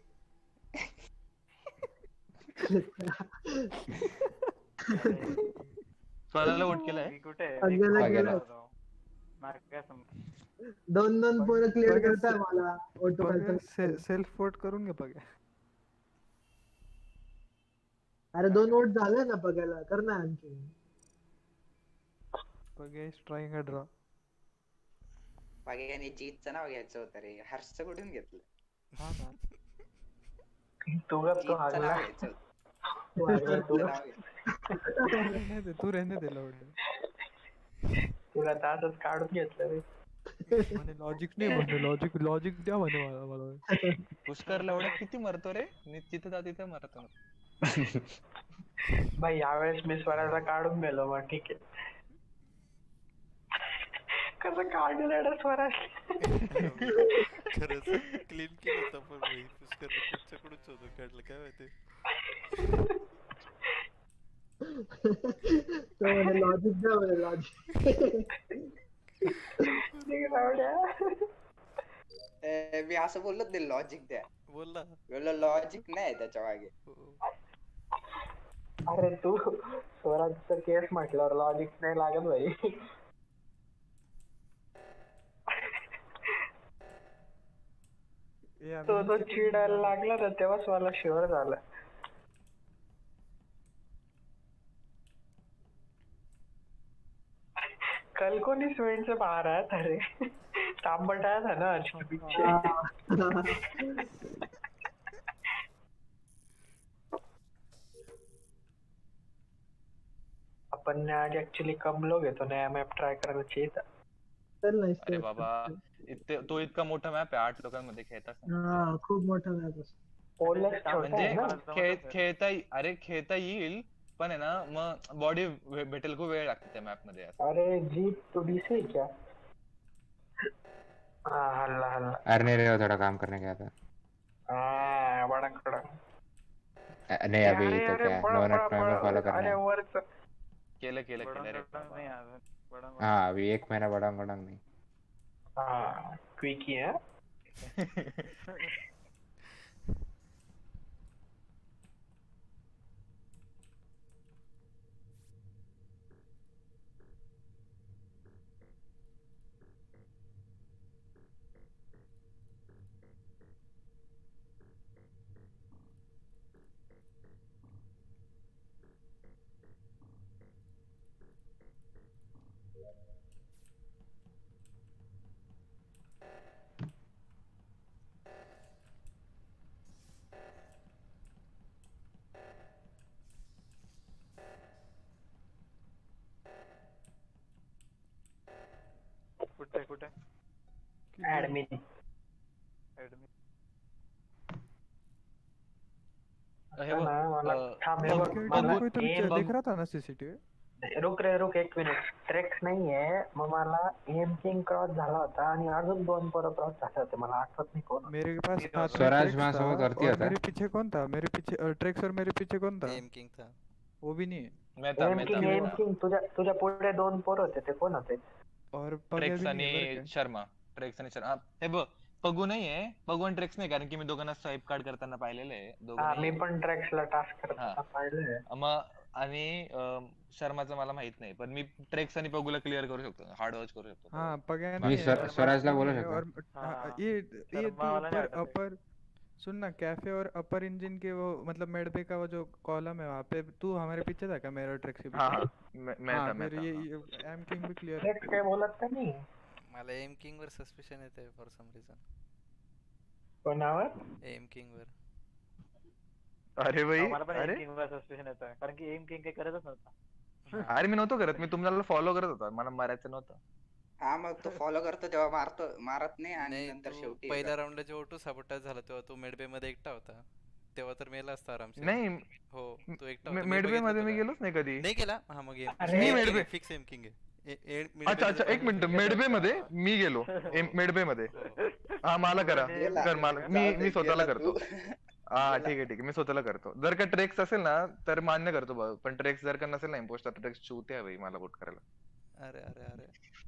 स्वराला वोट केलाय? मी कुठे आहे? पग्याला मी केलं. पग्याला होतो. मला काय समजलं. दोन पोरं क्लिअर पग्या करताय मला ऑटो खालचा. सेल्फ वोट करून घे पग्या. अरे 2 वोट झाले ना पग्याला, कर ना आणखी. Pagya is trying a draw. बाकी जीतचं नाव घ्यायचं होतं रे, हर्षचं कुठून घेतलं? हा ना. तू गप, तो जीतचं हागला. नाव घ्यायचं होतं. तू हागला, तू जीतचं गप. नाव घ्यायचं. तू रहने दे लवडे. तुला तासच काढून घेतलं रे. म्हणे लॉजिक नाही, म्हणे लॉजिक द्या म्हणे मला. पुष्कर लवड्या किती मरतो रे? जिथं जा तिथं मरतो. भाई यावेळेस मी स्वराला काढून गेलो, मग ठीक आहे. कसं काढलं रे स्वरा? खरंच क्लीन केलं होतं पण भाई पुष्कर कुठच्याकडूनच होतं काढलं काय माहिती. तो म्हणे लॉजिक द्या म्हणे, लॉजिक. मी असं बोललो ते लॉजिक द्या. बोल ना. लॉजिक नाही त्याच्या मागे. अरे तू स्वराजचं केस म्हटल्यावर लॉजिक नाही लागत भाई. तो चिडायला लागला ना तेव्हाच मला शुअर झालं. कल कोणी स्वेंट से बाहर आया था रे, तांबट आया था ना आज पीछे. अपन ने आज एक्चुअली कम लोग है तो नया मैप ट्राई करना चाहिए था. चल ना अरे बाबा, तो इतका मोठा मॅप आहे, 8 लोकांमध्ये खेळताच नाही. हा, खूप मोठा मॅप असतो. पोलच छोटा आहे ना. म्हणजे खेळता येईल पण आहे ना, मग बॉडी भेटेल खूप वेळ लागते त्या मॅप मध्ये. अरे जीप तो डीसी है क्या? हाँ हल्ला हल्ला. अरे नहीं रे, वो थोड़ा काम करने गया था. हाँ बड़ा खड़ा. नहीं अभी तो क्या है, 9 मिनट में फॉलो करना अरे है. वरच. केलं रे नाही अजून. हाँ अभी 1 महीना बढ़ाऊंगा नहीं. हाँ क्विकी है. कुठे ऍडमिन. हे बघ, मला थांब हे बघ, सिक्योरिटी मला कोई तो एम दिख रहा था ना सीसीटीवी. रुक 1 मिनिट. ट्रेक्स नाहीये, मग मला एम किंग क्रॉस झाला होता आणि अजून 2 पोरं क्रॉस झाले होते, मला आठवत नहीं कोण. मेरे पास हाथ में स्वराज ट्रेक्स वहाँ था, समोर वरती और होता. मेरे पीछे कौन था? मेरे पीछे ट्रेक्स और मेरे पीछे कौन था? एम किंग था. वो भी नहीं है. एम किंग तुझ्या पुढे 2 पोरं होते, ते कोण होते? और पग्या ट्रेक्स भी नहीं है आणि बरं शर्मा. हे बघ, पगू नाहीये, पगू आणि ट्रेक्स नाही, कारण की मी दोघांना स्वाईप कार्ड करताना पाहिलेलं आहे. हा मी पण ट्रेक्सला टास्क करताना पाहिलंय. मग आणि शर्माचं मला माहित नाही, पण मी ट्रेक्स आणि पगूला क्लिअर करू शकतो, हार्ड वॉच करू शकतो. हाँ पगया मी नहीं है और स्वराजला मास्टर बोलू नहीं है शकतो. और हाँ, ये शर्मा तू वाला नहीं ऊपर हटा सकते। अपर सुन ना, कैफे और अपर इंजन के वो मतलब मेडबे का वो जो कॉलम है वहाँ पे तू हमारे पीछे था क्या, मेरे और ट्रेक्स के हाँ पीछे? हाँ मैं हाँ था मैं फिर था ये एम किंग भी क्लियर ट्रेक्स काय बोलत का नाही मला एम किंग वर सस्पिशन येते फॉर सम रिझन. कोणावर एम किंग वर. अरे भाई मला पण अरे एम किंग वर सस्पेशन येतं कारण की एम किंग काही करतच नव्हता. अरे मी नव्हतो करत, मी तुम्हाला फॉलो करत होता, मला मारायचं नव्हतं. हा मग तो फॉलो करतो तेव्हा मारत नाही आणि नाही नंतर तू शेवटी पहिल्या राऊंडला जेव्हा टू साबोटाज झाला तेव्हा तू मेडबे मध्ये एकटा होता, तेव्हा तर मेला असता आरामशीर. नाही हो तू एकटा होता, मी मेडबे बघितलं मध्ये मी तुला. गेलोच नाही कधी. नाही केला हा मग अरे, मेडबे. फिक्स एम किंग आहे. अच्छा अच्छा एक मिनिट, मेडबे मध्ये मी गेलो, मेडबे मध्ये हा मला करा गेला. कर मला, जाऊ दे, मी स्वतःला गेला करतो. तू. हा गेला. ठीक आहे मी स्वतःला करतो. जर का ट्रेक्स असेल ना तर मान्य करतो भाऊ, पण ट्रेक्स जर का नसेल ना इम्पोस्टर, ट्रेक्स चूते आहे भाई मला वोट करायला. अरे अरे अरे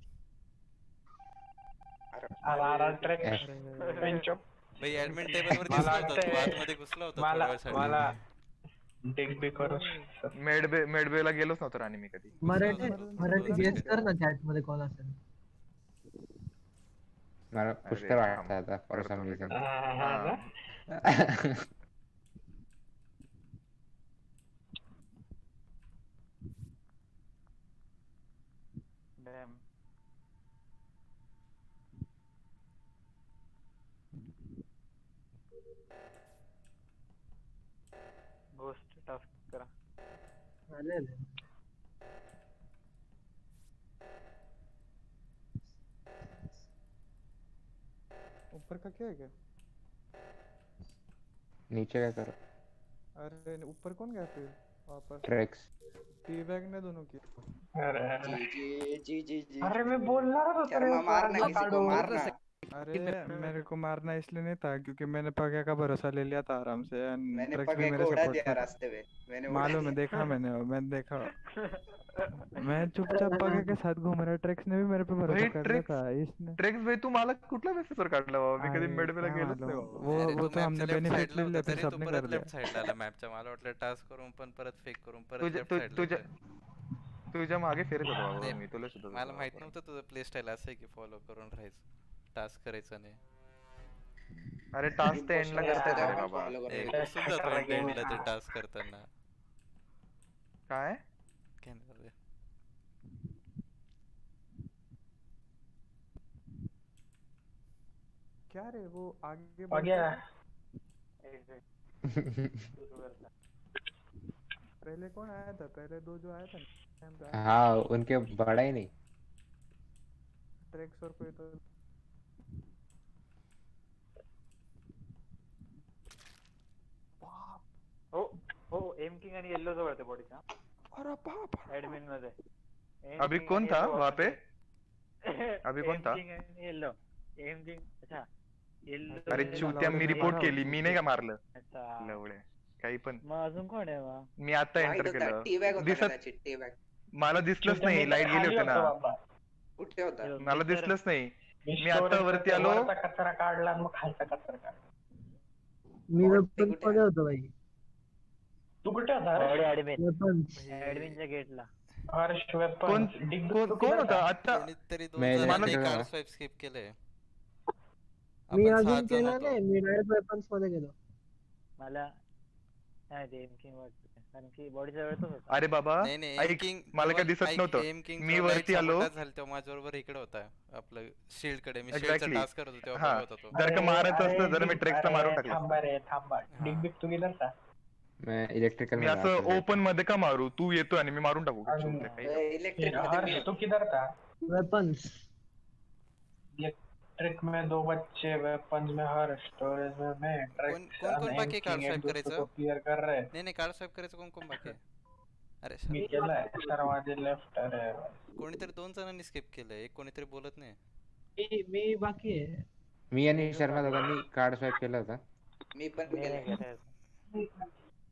ट्रेक्स भाई ऍडमिन टेबल वर मला दिसला होता, तू वाटतंय- आतमध्ये घुसला होता मला थोड्या वेळासाठी. मला डिग बी करू मेडबेला गेलोच नव्हतो राणी मी कधी. मराठी दोन मराठी दोन गेस सेकंड. कर ना चॅट मध्ये कोण असेल. मला पुष्कर वाटतं आता फॉर करतो सम मी, रिझन. हा. Damn. गोस्ट टास्क करा. आले आले. ऊपर का क्या है क्या? नीचे काय करो अरे ऊपर कौन गया फिर वापस? ट्रेक्स. टी बैग ने दोनों की. जी अरे मी बोलणार होतो रे, शर्मा मार ना परत किसी को काढू. मारना. अरे मेरे को मारना इसलिए नहीं था क्योंकि मैंने पगया का भरोसा ले लिया था आराम से and मैंने ट्रेक्स भी पगे मेरे को उड़ा सपोर्ट दिया में था. रास्ते में. मैंने उड़ा मालूम है, दिया. देखा मैंने देखा. मैं चुपचाप पगया के साथ घूम रहा, ट्रेक्स ने भी मेरे पे भरोसा भाई कर लिया ट्रेक्स था इसने. ट्रेक्स भाई तू मला कुठल्या बेसिसवर काढला बाबा, मी कधी अरे, मेडबेला काय गेलोच नाही मालूम. बाबा. वो अरे वो तू तो हमने मॅपच्या लेफ्ट बेनिफिट साइडला ले लिया होता फिर तरी तू सबने परत कर दिया. लेफ्ट साइडला आला मॅपच्या. मला वाटलं टास्क करून पण परत फेक करून परत तुझ्या लेफ्ट साइडला तुझ्या होता. तुझ्या मागे फिरत होतो बाबा नाही, मी, तुला सुद्धा मला माहित नव्हतं तुझं प्ले स्टाईल असं आहे की फॉलो करून राहायचं, टास्क करायचं नाही. अरे टास्क ते एंडला Imposter करता येतं रे आपण बाबा. follow ए, करतो. घुसून जातो एंडला ते टास्क करताना. काय काय नाही रे. क्या रे वो आगे पग्या. बढ़ता था? पहले कौन आया था? पहले दो जो आया था टाइम पे आया हाँ उनके बड़ा ही नहीं. ट्रेक्स और कोई तो. हो हो एम किंग आणि येल्लो जवळ होते बॉडीच्या अरे बाप. ऍडमिन मध्ये. अभी कौन था वहाँ पे? अभी कौन था? येल्लो. एम किंग अच्छा येल्लो. अरे चूत्या, मी रिपोर्ट केली, मी नाही का मारलं. अच्छा लवडे काही पण. मग अजून कोण आहे मग? मी आता माहित एंटर होता, tea bag केलं, होता दिसत कदाचित, tea bag. मला दिसलंच नाही, लाईट गेली होती ना, कुठे होता? मला दिसलंच नाही. मी मी आता वरती आलो. वरचा कचरा काढला आणि मग खालचा कचरा काढला. मी Bot वेपन कुठे मध्ये होतो भाई. तू कुठे होता रे? Admin weapons. ऍडमिनच्या गेटला. हर्ष वेपन. कोण कोण होता आता? कोणीतरी दोन मैं जणांनी इलेक्ट्रिकल कार्ड आहे. स्वाईप स्किप केलंय. मी आपण अजून 6 जण केलं होतो. नाही, मी डायरेक्ट वेपन्स मध्ये गेलो. मला नाही ते एम किंग वाटतं कारण की बॉडीच्या वेळेतच होता. अरे बाबा नाही नाही एम ऐक, किंग मला काय दिसत नव्हतं. मी वरती आलो. झालं तेव्हा माझ्याबरोबर इकडे होता आपलं शील्ड कडे. मी Exactly. शील्डचा टास्क करत होतो तेव्हा हा. बघत होतो. जर का मारायचं असतं जर मी ट्रेक्सला मारून टाकलं. थांबा रे थांबा. डिग बिग तू गेला का? मैं इलेक्ट्रिकल मी में असं आता था. ओपन मध्ये का मारू? तू येतो आणि मी मारून टाकू का? चुकलं काही. इलेक्ट्रिक मध्ये मी हर्ष तू किधर था? वेपन्स. ट्रिक में 2 बच्चे, वेपन्स में हर्ष, स्टोरेज में मैं, ट्रिक्स कोण बाकी कार्ड एक स्वाईप दूसरे करायचं? को क्लियर कर रहे. नाही नाही कार्ड स्वाईप करायचं कोण बाकी आहे? अरे मी केलाय सर्वांनी लेफ्ट. अरे कोणीतरी 2 जणांनी स्किप केलंय, एक कोणीतरी बोलत नाही. मी बाकी आहे. मी आणि शर्मा दादांनी कार्ड स्वाईप केला होता. मी पण मी नाही केलंय. केलं.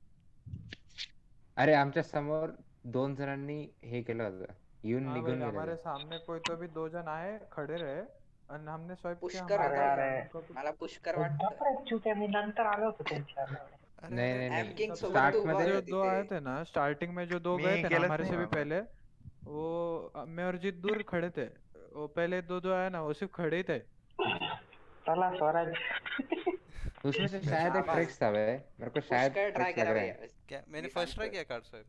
अरे आमच्या समोर 2 जणांनी हे केलं होतं, येऊन हाँ निघून भाई, हमारे गेले. सामने कोई तो भी 2 जन आए खड़े रहे और हमने स्वाइप किया. पुष्कर हमारे होता. उनको कुछ- मला पुष्कर वाटतं. बापरे चुके मी नंतर आलो होतो त्यांच्या. अरे नहीं अरे नहीं एम नहीं किंग सोबत स्टार्ट तू उभा मध्ये जो होता दो आए तिथे. थे ना स्टार्टिंग में जो दो मी गए थे ना केलंच हमारे नाही से भी बाबा. पहले, वो मैं और जीत दूर खड़े थे, वो पहले दो जो आए ना वो सिर्फ खड़े ही थे। चला स्वराज. उसमें से शायद एक शाबाश. ट्रिक्स था बे, मेरे को शायद पुष्कर ट्राई ट्रिक्स लग करा रहा भैया. है। क्या मैंने मी फर्स्ट ट्राई सांगतोय. किया कार्ड स्वाइप?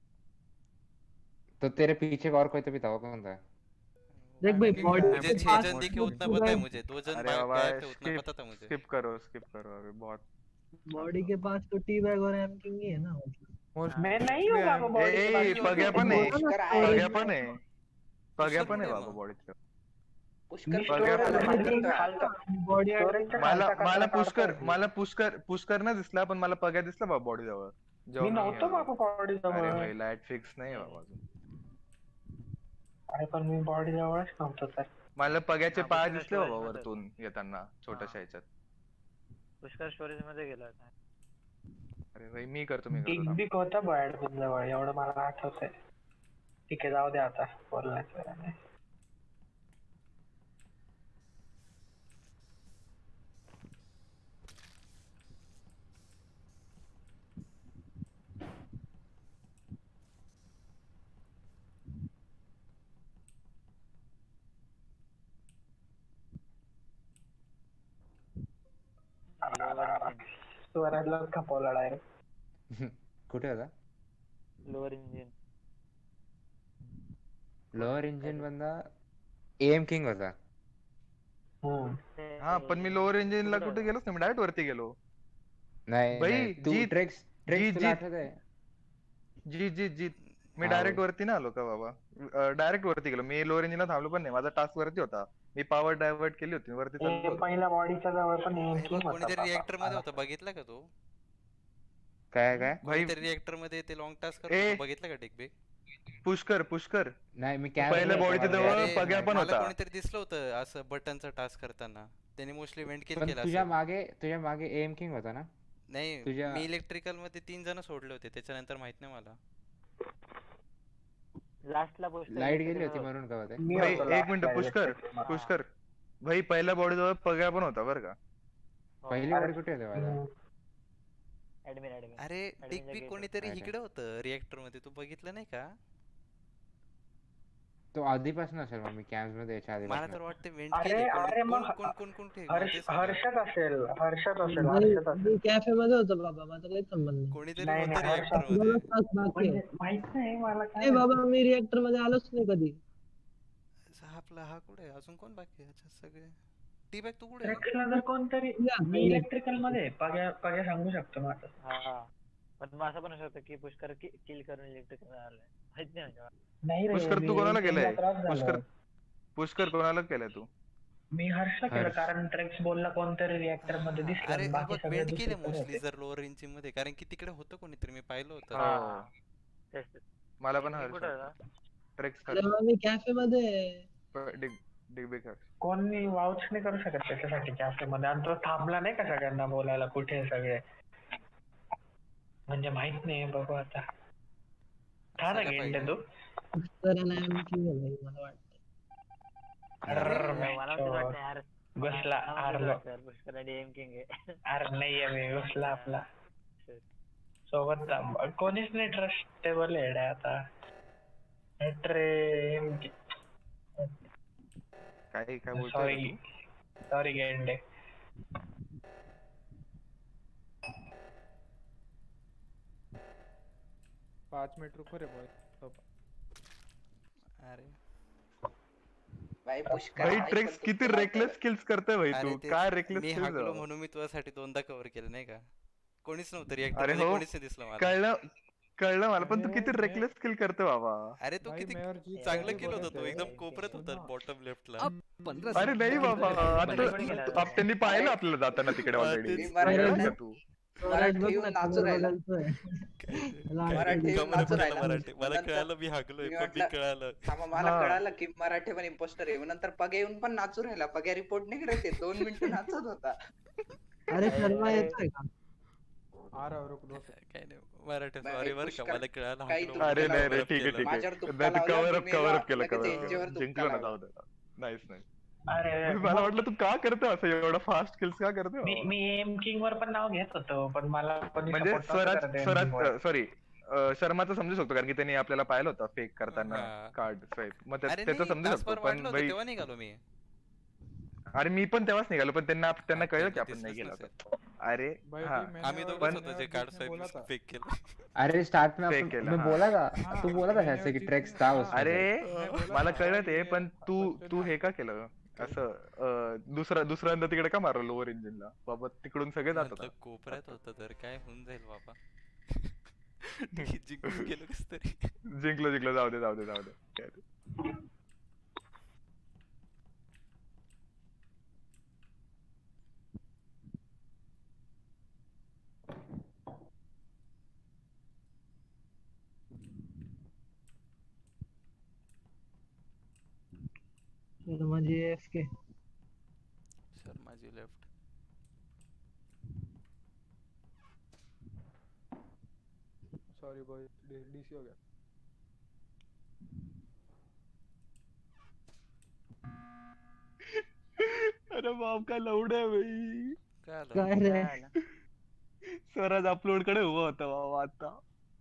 तो तेरे पीछे और कोई तो भी था, वो कौन था? देख भाई Ranking बॉडी है, मुझे के 6 पास जन दिखे तो उतना तू पता है गए, मुझे, 2 जन अरे बाबा गायब थे उतना स्किप पता था मुझे। स्किप करो अभी बहुत. बॉडी के पास तो टी बैग और एम किंग ही है ना, मतलब मैं नहीं हूँ बाबा ए बॉडी के पास. ए, पग्या पण आहे. बोला ना पुष्कर आहे. पग्या storage पण आहे. पग्या पण आहे पुष्कर बाबा कुठे बॉडीत. पुष्कर मी पग्या storage पण खाली आहे. खालचा- बॉडी storage च्या मला खालचा मला कचरा पुष्कर काढतोय. मला पुष्कर नाही दिसला, पण मला पग्या दिसला बाबा बॉडी जवळ मी जेव्हा नव्हतो बाबा बॉडी अरे जवळ. भाई लाईट फिक्स नाही बाबा अजून. अरे पण मी बॉडी जवळच नव्हतो तर. मला पग्याचे हा, पाय पुष्कर दिसले बाबा storage मध्ये. वरतून येताना छोट्याशा हा. ह्याच्यात. पुष्कर स्टोरेज मध्ये गेला होता. अरे भाई मी करतो बिग थांब. बिग होता ऍडमिन जवळ, एवढं मला आठवतंय. ठीक आहे जाऊ दे आता बोलण्याचं नाही. स्वराजलाच खपवला डायरेक्ट. कुठे होता? Lower engine. लोअर इंजिन बंदा एम किंग होता. हा पण मी लोअर इंजिनला कुठे गेलोच नाही, मी डायरेक्ट वरती गेलो. नाही भाई, नाही, तू जीत- ट्रिक्स जीत- तुला जीत. आठवत आहे? जीत मी हा, डायरेक्ट बोल. वरती नाही आलो का बाबा. डायरेक्ट वरती गेलो मी, लोअर इंजिनला थांबलो पण नाही, माझा टास्क वरती होता. मी पॉवर डायव्हर्ट केली होती, वरती चाललो होतो. पहिल्या बॉडीच्या जवळ पण हे AMK बघ होता कोणीतरी बाबा. रिएक्टर मध्ये होता, बघितला का तू? काय भाई कोणीतरी रिएक्टर मध्ये ते लॉंग टास्क करत ए. होतं, बघितलं का टेकबिक? पुष्कर नाही मी पहिल्या body च्या जवळ अरे, पग्या पण मला होता. कोणीतरी दिसलं होतं असं बटनचा टास्क करताना. त्यांनी मोस्टली वेंट किल पण केला तुझ्या असेल. मागे एम किंग होता ना? नाही तुझ्या- मी इलेक्ट्रिकल मध्ये 3 जण सोडले होते, त्याच्यानंतर माहित नाही मला. लास्टला पोस्ट लाईट गेली होती म्हणून का होते? मी भाई होतो एक last मिनिट ला पुष्कर भाई पहिल्या बॉडी जवळ पग्या पण होता बरं का. पहिली बॉडी कुठे होते माझ्या? ऍडमिन अरे च्या टेकबिक gate कोणीतरी वर. इकडे होतं रिएक्टर मध्ये, तू बघितलं नाही का? तो आधीपासून असेल मग, मी कॅम्प मध्ये याच्या मला आधीपासून. तर वाटतं वेंट अरे, केले. अरे मग कोण मला ते सांगा. हर्षद असेल. मी कॅफे मध्ये होतो बाबा, माझा काही संबंध नाही. कोणीतरी नाही, होतं नाही, रिएक्टर हर्षद. मध्ये. दोनच तास बाकी आहे. म्हणजे माहित नाही मला काय. नाही बाबा, मी रिएक्टर मध्ये आलोच नाही कधी. आपला हा कुठे आहे? अजून कोण बाकी आहे? अच्छा सगळे टी बॅग तू कुठे आहे? ट्रॅक्सला जर कोणतरी या, मी इलेक्ट्रिकल मध्ये पग्या सांगू शकतो माझं. हा पण मग असं पण असू शकतं की पुष्कर किल करून इलेक्ट्रिकल आलाय, माहित नाही म्हणजे मला. नाही रे, पुष्कर तू मी कोणाला केलंय? मला त्रास झाला. पुष्कर कोणाला केलंय तू? मी हर्षला केलं हर्ष. कारण ट्रेक्स बोलला कोणतरी रिएक्टर मध्ये दिसलं अरे आणि बाकी बघ सगळे वेंट केले दुसरीकडे मोस्टली होते. जर लोअर रेंज मध्ये, कारण की तिकडे होतं कोणीतरी, मी पाहिलं होतं. हो. तेच. मला पण मी कुठं हर्ष होता? ट्रेक्स तेव्हा मी कॅफे मध्ये आहे. डिग्बिक हर्ष. कोणी वाउच नाही करू शकत त्याच्यासाठी कॅफे मध्ये, आणि तो थांबला नाही का सगळ्यांना बोलायला कुठे आहे सगळे, म्हणजे माहित नाही. बघू आता. था ना सांगा गेंडे तू. तर नाही आम्ही केलं भाई, मला वाटतं. अरे मला असं वाटतं यार घुसला मला हारलो. वाटतं यार पुष्कर आणि एम किंग आहे. अरे नाहीये मी, घुसला आपला सोबत. कोणीच नाही ट्रस्टेबल आहे आता. काय बोलतोय रे सॉरी गेंडे. पाच मिनिट रुको रे बॉय. अरे भाई पुष्कर भाई ऐक पण ट्रेक्स तू किती कोणाला रेकलेस केलं? स्किल्स करतोय भाई अरे तू. ते काय रेकलेस मी स्किल्स हाकलो म्हणून मी तुझ्यासाठी 2दा कव्हर केलं नाही का? कोणीच नव्हतं रिएक्टर अरे मध्ये, हो, कोणीच नाही दिसलं मला. कळलं मला, पण तू किती रेकलेस स्किल करतोय बाबा. अरे तू भाई, किती मैं और जीत चांगलं सगळे केलं होतं, बोलत तू होते. एकदम कोपऱ्यात होता सुन ना. बॉटम लेफ्टला. अरे नाही बाबा, गेला. आता त्यांनी पाहिलं आपल्याला जाताना तिकडे हा, ऑलरेडी. तेच. मराठी- तू स्वराज बघ येऊन ना, नाचू कलर राहिला. बदलतोय. त्याला मराठी आठवलं. येऊन कमरे नाचू पडलं राहिला. मराठी. मला नंतर- कळालं, मी हाकलोय मी पण मी म्हटलं- कळालं. थांबा, मला हा. कळालं की मराठी पण इम्पोस्टर आहे. नंतर पग्या येऊन पण नाचू राहिला. पग्या रिपोर्ट नाही करत आहे. 2 मिनिटं नाचत होता. अरे शर्मा येतोय का? आ रहा हूँ, रुक 2 काय नाही मराठी, बाई, सॉरी बरं का, पुष्कर, मला कळालं काही हाकलो तू- म्हणून अरे नाही रे, cover up ठीक आहे केलं. ठीक माझ्यावर आहे. तुक्का नाही लावला, कव्हर अप तुम्ही केलं लगेच कव्हर यांच्यावर केलं. तुक्का जिंकलो ना, लावला. जाऊ दे. नाईस. अरे मला वाटलं तू का करतो असं एवढं फास्ट किल्स का करतो मी मी एम किंग वर पण नाव घेत होतो पण मला कोणी म्हणजे सपोर्ट नव्हतं करत एम किंग वर. स्वराज सॉरी शर्माचं समजू शकतो कारण की त्यांनी आपल्याला पाहिलं होतं फेक करताना हा. कार्ड स्वाईप मग अरे त्याचं नाही समजू शकतो तासभर पण वाढलं होतं भाई तेव्हा निघालो मी. अरे मी पण तेव्हाच निघालो पण त्यांना हा, कळलं की त्यांना आपण नाही दिसलंच केलं नसेल. होतं अरे भाई हा ती मैंने आम्ही और दोघंच पण होतो मैंने जे और कार्ड जीत ने बोला स्वाईप था फेक केलं. अरे स्टार्ट में फेक केलं मैं हा बोला था हाँ, तू बोला था मैंने शायद से और कि जीत ट्रैक्स ने था हाँ उसमें अरे से मैं बोला मला था कळलं भाई ते ये पण तू बच्चे तू ना हे का केलं असं दुसऱ्यांदा तिकडे का मारलं लोअर इंजिनला बाबा तिकडून सगळे जात म्हटलं होता कोपऱ्यात होतं तर काय होऊन जाईल बाबा. जिंकून गेलो कस तरी. जिंकलो जिंकलो जाऊ दे जाऊ दे जाऊ दे Sharmaji AFK. Sharmaji left. Sorry boy DC हो गया. अरे बाप का लवड आहे भाई काय आलं? काय रे काय आलं? स्वराज अपलोड कडे उभा होता बाबा आता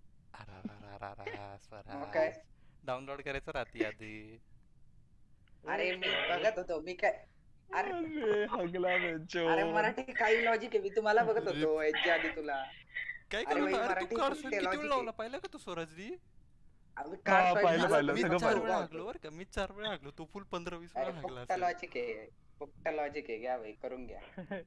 मग काय? स्वराज डाउनलोड करायचं राहते आधी. अरे मी बघत होतो मी काय अरे अरे हगला बेंचो अरे मराठी काही लॉजिक आहे मी तुम्हाला बघत होतो याच्या आधी तुला. काय अरे करत भाई होता? अरे तू मराठी कार्ड फक्त स्वाईप किती वेळ लॉजिक लावला आहे. पाहिलं का तू स्वराजनी? आम्ही कार्ड हा, स्वाईप पाहिलं, झालं पाहिलं, मी सगळं फक्त 4 पाहिलं. वेळा उभा हागलो होतो. बरं का मी 4 वेळा हागलो तू फुल 15-20 अरे वेळा हागला फक्त असेल. लॉजिक आहे फक्त लॉजिक आहे घ्या भाई करून घ्या.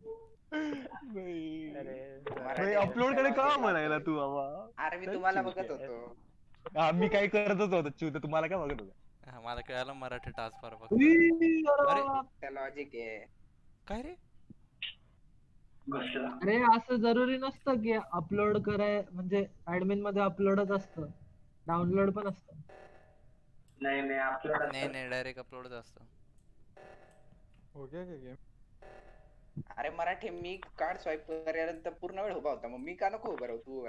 अरे मराठी अपलोड फक्त कडे का logic म्हणायला लागतं तू भाई. बाबा अरे मी चल तुम्हाला चिवत्या. बघत होतो. आम्ही काय करतच होतो चिव तुम्हाला काय बघत होता हा, मला कळालं मराठी टास्क फार फक्त. उई, अरे अरे फक्त लॉजिक आहे. काय रे? अरे असं जरुरी नसतं की अपलोड कराय म्हणजे ऍडमिन मध्ये अपलोडच असतं डाउनलोड पण असतं. नाही नाही डायरेक्ट अपलोडच असतं. हो गया क्या गेम. अरे मराठी मी कार्ड स्वाईप करायला पूर्ण वेळ उभा होता मग मी का नको उभा राहू तू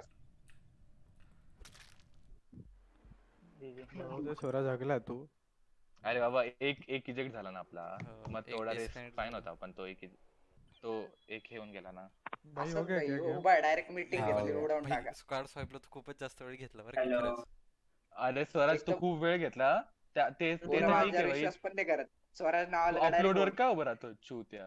जाऊ दे स्वराज हगला तू. अरे बाबा एक इजेक्ट झाला ना आपला हो, मग एक तेवढा disconnect फाईन झाला. होता पण तो एक हे होऊन गेला ना भाई हो असंच गया भाई क्या गेम. उभा डायरेक्ट मीटिंग हा, घेतली हो गया. उडवून टाका. कार्ड स्वाईपला तू खूपच जास्त वेळ घेतला बरं का खरंच. अरे स्वराज एक तू तर खूप वेळ घेतला ते तर पोरं ठीक आहे माझ्यावर भाई विश्वास पण नाही करत. स्वराज नावाला अपलोड वर डायरेक्ट का उभं राहतो चूत्या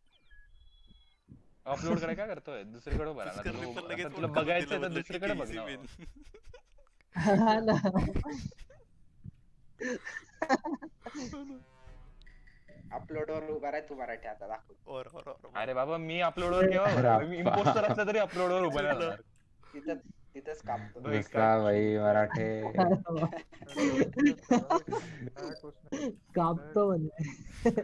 अपलोड कडे काय करतोय दुसरीकडे उभं राहा पुष्कर रिपल लगेच तुला vote करून बघायचं दिलं तर म्हणलं, दुसरीकडे ठीक बघ आहे, ना easy win. हा ना. अपलोड वर उभा राह तू मराठी आता दाखव. और अरे बाबा मी अपलोड वर केव्हा उभं अरे राहतो? मी बाप्पा. इम्पोस्टर असला तरी अपलोड वर उभं नाही राहणार. तिथं तिथंच कापतो. भाई दुसरा भाई मराठे काय कुछ नहीं. कापतो म्हणे.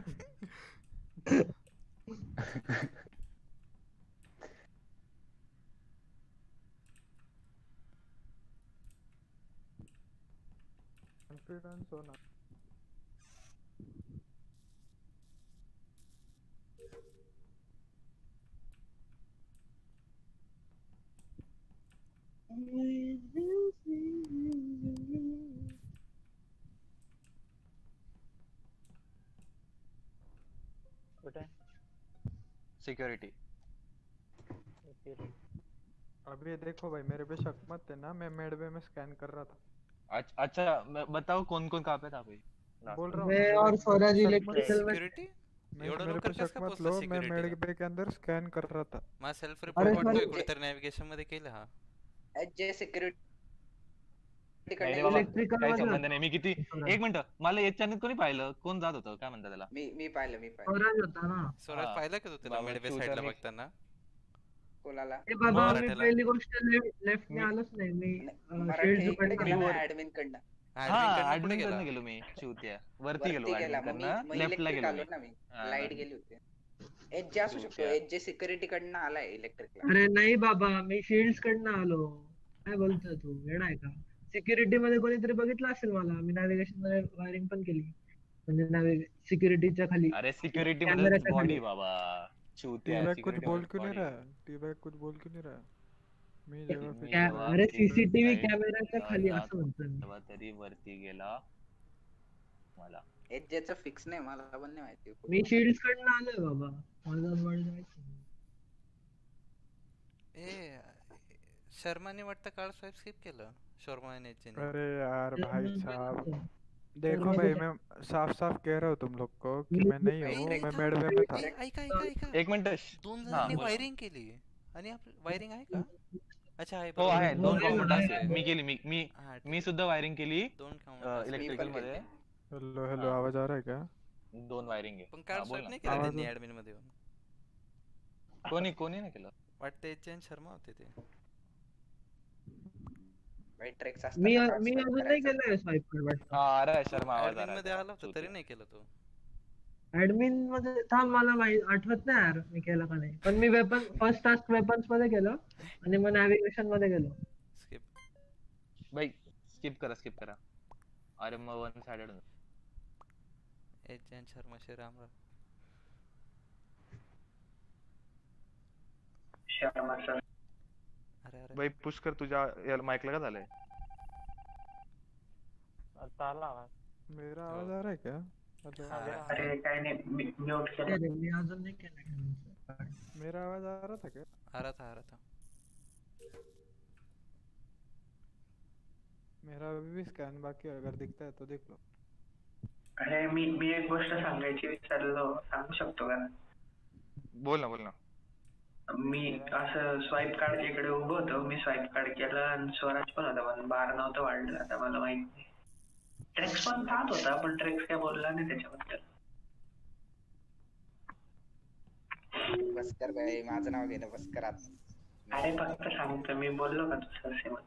कॉन्फिडेंस होना. कुठे सिक्योरिटी अभी देखो भाई मेरे पे शक मत है मैं मेडवे में स्कैन कर रहा था. अच्छा बताओ कौन कौन कहाँ पे था भाई बोल रहा हूँ मैं ना, और मेरे- स्वराज शक मत- इलेक्ट्रिकल में. सिक्युरिटी एवढं मेरे लवकर पे कसं शक काय मत पोहोचला लो मैं सिक्युरिटीला? मेडवे के अंदर स्कैन कर रहा था. माझा सेल्फ अरे रिपोर्ट sorry. वाटतोय कुठेतरी नॅव्हिगेशन मध्ये केलं हा. जे सिक्युरिटी नाही रे बाबा इलेक्ट्रिकल काही मधला. संबंध नाही मी किती एक मिनिट मला याच्याने कोणी पाहिलं कोण जात होतं काय म्हणतात त्याला मी पाहिलं स्वराज होता ना. स्वराज हा. पाहिलं का तू त्याला बाबा, मिडवे शूटर साईडला मी- बघताना? कोणाला ए बाबा मी मराठीला. पहिली गोष्ट लेफ्ट ने मी- आलोच नाही मी मराठी shield इकडे दुकानात गेला गेलो. ना ऍडमिन कडनं हा, हा admin कडनं कुठे ऍडमिन गेला? कडनं गेलो मी चिवत्या वरती वरती गेलो गेला ऍडमिन मग कडनं मी लेफ्टला इलेक्ट्रिक गेलो आलो मी ना मी हा. लाईट गेली होती. एच जे असू शकतो शिवत्या. एच जे सिक्युरिटी कडनं आलाय इलेक्ट्रिकला. अरे नाही बाबा मी शिल्ड्स कडनं आलो. काय बोलतोय तू वेडा आहे का? सिक्युरिटी मध्ये कोणीतरी बघितलं असेल मला मी नॅव्हिगेशन मध्ये वायरिंग पण केली म्हणजे सिक्युरिटीच्या खाली अरे सिक्युरिटी मध्ये कॅमेऱ्याच्या बॉडी खाली. बाबा चिवत्या टी-बॅग कुछ सिक्युरिटी बोल क्यों नहीं रहा है. टी-बॅग कुछ बोल क्यों नहीं रहा है. मी जेव्हा मी fix जेव्हा अरे fix सीसीटीव्ही side कॅमेऱ्याच्या ला खाली जात असं म्हणतोय मी. तेव्हा तरी वरती गेला मला एचजेचं फिक्स नाही, मला पण नाही माहिती कुठं. मी शिल्ड्स कडनं आलोय बाबा. मला जाऊन वर जायचं. ए शर्माने वाटतं काळ स्वाईप स्किप केलं. शर्मा आणि एचने. अरे यार भाई शर्मा साहब, नव्हतं. देखो शर्मा भाई कुठे? मैं साफ साफ कह रहा हूँ तुम लोग को कि मी- मैं नहीं भाई हूँ, ट्रेक मैं था, मेडवे में था। ट्रेक ऐका ऐका ऐका. एक मिनिट. दोन हा जणांनी बोला. वायरिंग केली आणि आपली वायरिंग आहे का? अच्छा आहे हो बरोबर आहे. आहे. हो, दोन आहे ना, कॉम्पोनंट्स आहे. आहे. मी केली. मी मी हा ठीक मी आहे. सुद्धा वायरिंग केली दोन काउंट इलेक्ट्रिकल मी पण मध्ये. हेलो हेलो, हाँ। आवाज आ रहा है क्या? 2 वायरिंग आहे. पण काळ हा बोल स्वाईप ना. नाही केला आवाज त्यांनी आ- ऍडमिन मध्ये येऊन. कोणी नाही केलं. वाटतं एच आणि शर्मा होते ते. भाई ट्रेक्स मी असताना मी swipe अजून नाही करायचं. केलंय स्वाईप वाटतं. हा अरे शर्मा आवाज आ ऍडमिन रहा मध्ये है आला होता तेरा. तरी नाही केलं तो. ऍडमिन मध्ये थांब, मला आठवत नाही यार मी केलं का नाही. पण मी वेपन फर्स्ट टास्क वेपन्स मध्ये केलं आणि मग नॅव्हिगेशन मध्ये गेलो. स्किप. भाई स्किप करा. अरे मग वन साइडेड. एच आणि शर्मा राम राम. शर्मा सर. अरे अरे भाई पुष्कर तुझ्या माइकला का झालंय? आता आला आवाज. मेरा हो. आवाज आ रहा है क्या? हेलो, हा, अरे काय नाही, म्यूट केलं. अरे, मी अजून नाही केलं. मेरा आवाज आ रहा था क्या? आ रहा था. मेरा अभी भी स्कैन बाकी है, अगर दिखता है तो देख लो। अरे मी एक गोष्ट सांगायची विसरलो, सांगू शकतो का? बोल ना. मी असं स्वाईप कार्ड इकडे उभं होतो, मी स्वाईप कार्ड केलं आणि स्वराज पण होता, पण बार नव्हतं वाढलं. आता मला माहित नाही. ट्रेक्स पण पाहत होता, पण ट्रेक्स काय बोलला नाही त्याच्याबद्दल. बस कर भाई, माझं नाव घेणं बस कर आता. अरे फक्त सांगतो, मी बोललो का तू सरसे म्हणून.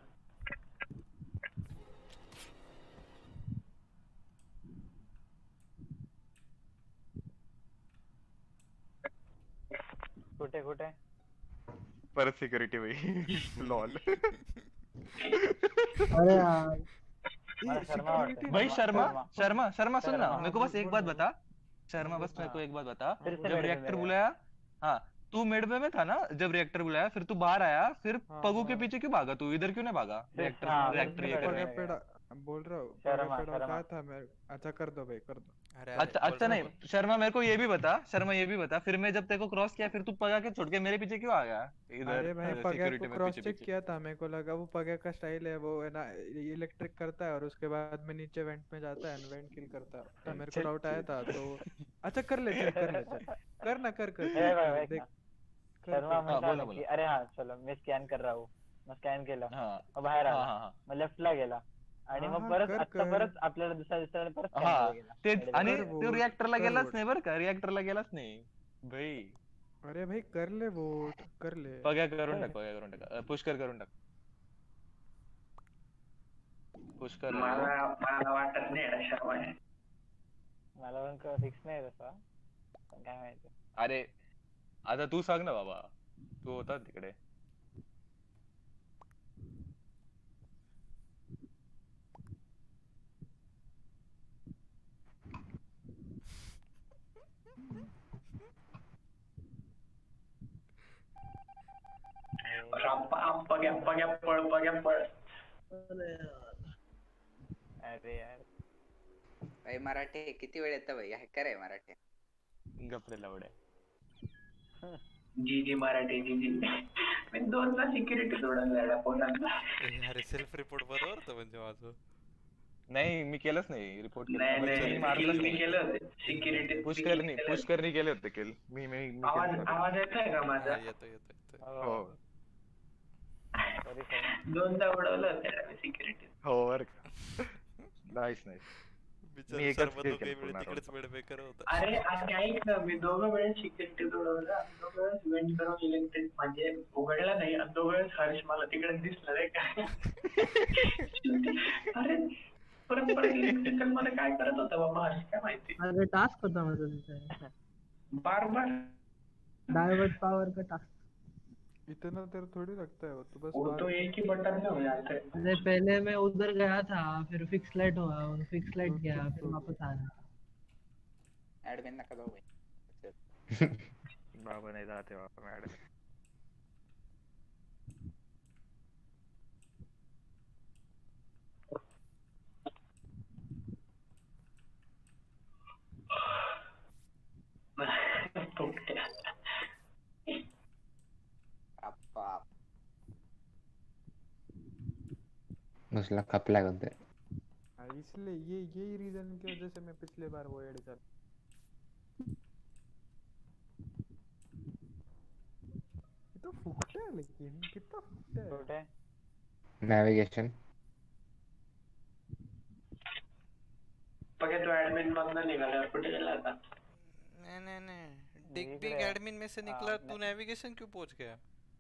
कुठे परत सिक्युरिटी भाई. लॉल. अरे यार, मला शर्मा वाटतं. भाई शर्मा सुन ना. शर्मा, मेरे को बस एक बात बता. शर्मा बस मेरे को एक बात बता. फिर से जब मेरे पे रिएक्टर मेरे। बुलाया, हाँ तू मेडवे में था ना जब रिएक्टर बुलाया, फिर तू बाहर आया, फिर हाँ, पगू के हाँ। पीछे क्यों भागा? तू इधर क्यों नहीं भागा? फिर हाँ, रिएक्टर ये फिर कर से रहा है. मेरे। पेड़ा बोल रहा हूँ, शर्मा, पेड़ा शर्मा। उठाया था मैं। अच्छा कर दो भाई, कर दो। अरे अच्छा बोल अच्छा रहा नहीं बोल. शर्मा मेरे को ये भी बता, फिर मैं जब तेरे को क्रॉस किया, फिर तू पगा के छोड़ के मेरे पीछे क्यों आ गया? इधर अरे भाई पगा सिक्योरिटी को में क्रॉस पीछे चेक पीछे. किया था, मेरे को लगा वो पगा का स्टाइल है, वो है ना इलेक्ट्रिक करता है और उसके बाद में नीचे वेंट में जाता है, वेंट किल करता है, तो मेरे को डाउट आया था तो। अच्छा कर ले, चल कर ना, कर भाई, देख शर्मा हाँ, म्हणतो बोला, की बोला. अरे हा चलो मी स्कॅन कर रहा हूँ. मग स्कॅन केलं, हाँ मग बाहेर हाँ आला, हाँ मग लेफ्टला गेला आणि हाँ, मग परत कर, आता कर. परत आपल्याला दुसऱ्या परत scan हा मध्ये गेला. तेच. आणि कर तू vote, रिएक्टरला कर गेलाच vote. नाही बरं का? रिएक्टरला गेलाच नाही भाई. अरे भाई कर ले वोट, कर ले. पग्या करून टाक. पुष्कर करून टाक. पुष्कर मला वाटत नाही यार शर्मा आहे. मला पण फिक्स नाही तसा, पण काय माहिती. अरे आता तू सांग ना बाबा, तू होता तिकडे. पग्या पळ. अरे यार भाई मराठे किती वेळ येतं भाई, हॅकर आहे मराठे. गपरे लवडे. जी मराठी जी. मी 2दा सिक्युरिटी सोडून जायला पोलांना. अरे सेल्फ रिपोर्ट बरोबर होतं म्हणजे माझं. नाही मी केलंच नाही रिपोर्ट नाही केलं. किल मारलंच मी नाही. केलं होते सिक्युरिटी. पुष्करनी केले होते किल. मी केलं होतं. आवाज येतोय का माझा? हा, येतो. हो सॉरी शर्मा. 2दा उडवलं होतं मी सिक्युरिटी. हो बरं का. नाईस. बिचारा मी एकच शर्मा kill दोघंही केलं वेळ पूर्ण तिकडेच round. वेडबेकर होता. अरे ऐक ना, मी 2 वेळेस सिक्युरिटी उडवलं, 2 वेळेस इव्हेंट करून इलेक्ट्रिक म्हणजे उघडला नाही, आणि 2 वेळेस हर्ष मला तिकडे दिसला नाही का. अरे परत इलेक्ट्रिकल मध्ये काय करत होता बाबा हर्ष, काय माहिती. अरे टास्क होता माझा तिथे. बार डायवर्ट पावर का टास्क. इतना देर थोड़ी लगता है वो तो बस वो तो एक ही बटन में हो जाता है. अरे पहले मैं उधर गया था, फिर फिक्स लाइट हुआ, फिक्स लाइट गया, फिर वापस आया. ऍडमिन नका जाऊ भाई. बाबा नाही जाते बाबा मॅडम. उसला खपला होते. इसलिए यही रीजन की वजह से मैं पिछले बार वो ऐड चल. कितना फुकटा है, लेकिन कितना फुकटा है. कुठे नॅव्हिगेशन बघा तू ऍडमिन मधनं निघाल्यावर कुठे गेला आता? नहीं डिग इकडे बिग आहे. एडमिन में से निकला तू नेविगेशन क्यों पहुंच गया?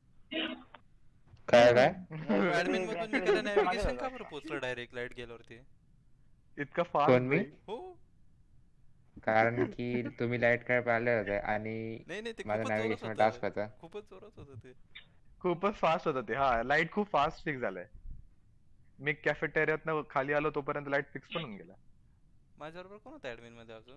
काय एडमिन मधून निघाला नेविगेशन का बरं पोहोचला डायरेक्ट लाईट गेल्यावरती? इतका कोण फास्ट मी? हो कारण की तुम्ही लाईट काय पाहिले होते आणि नाही ते माझा खूपच नॅव्हिगेशन जोरात टास्क होतं. होता. खूपच जोरात होतं ते. खूपच फास्ट होतं ते. हा लाईट खूप फास्ट फिक्स झालंय. मी कॅफेटेरियातनं खाली आलो तोपर्यंत लाईट फिक्स पण होऊन गेला. माझ्याबरोबर कोण होतं ऍडमिन मध्ये अजून?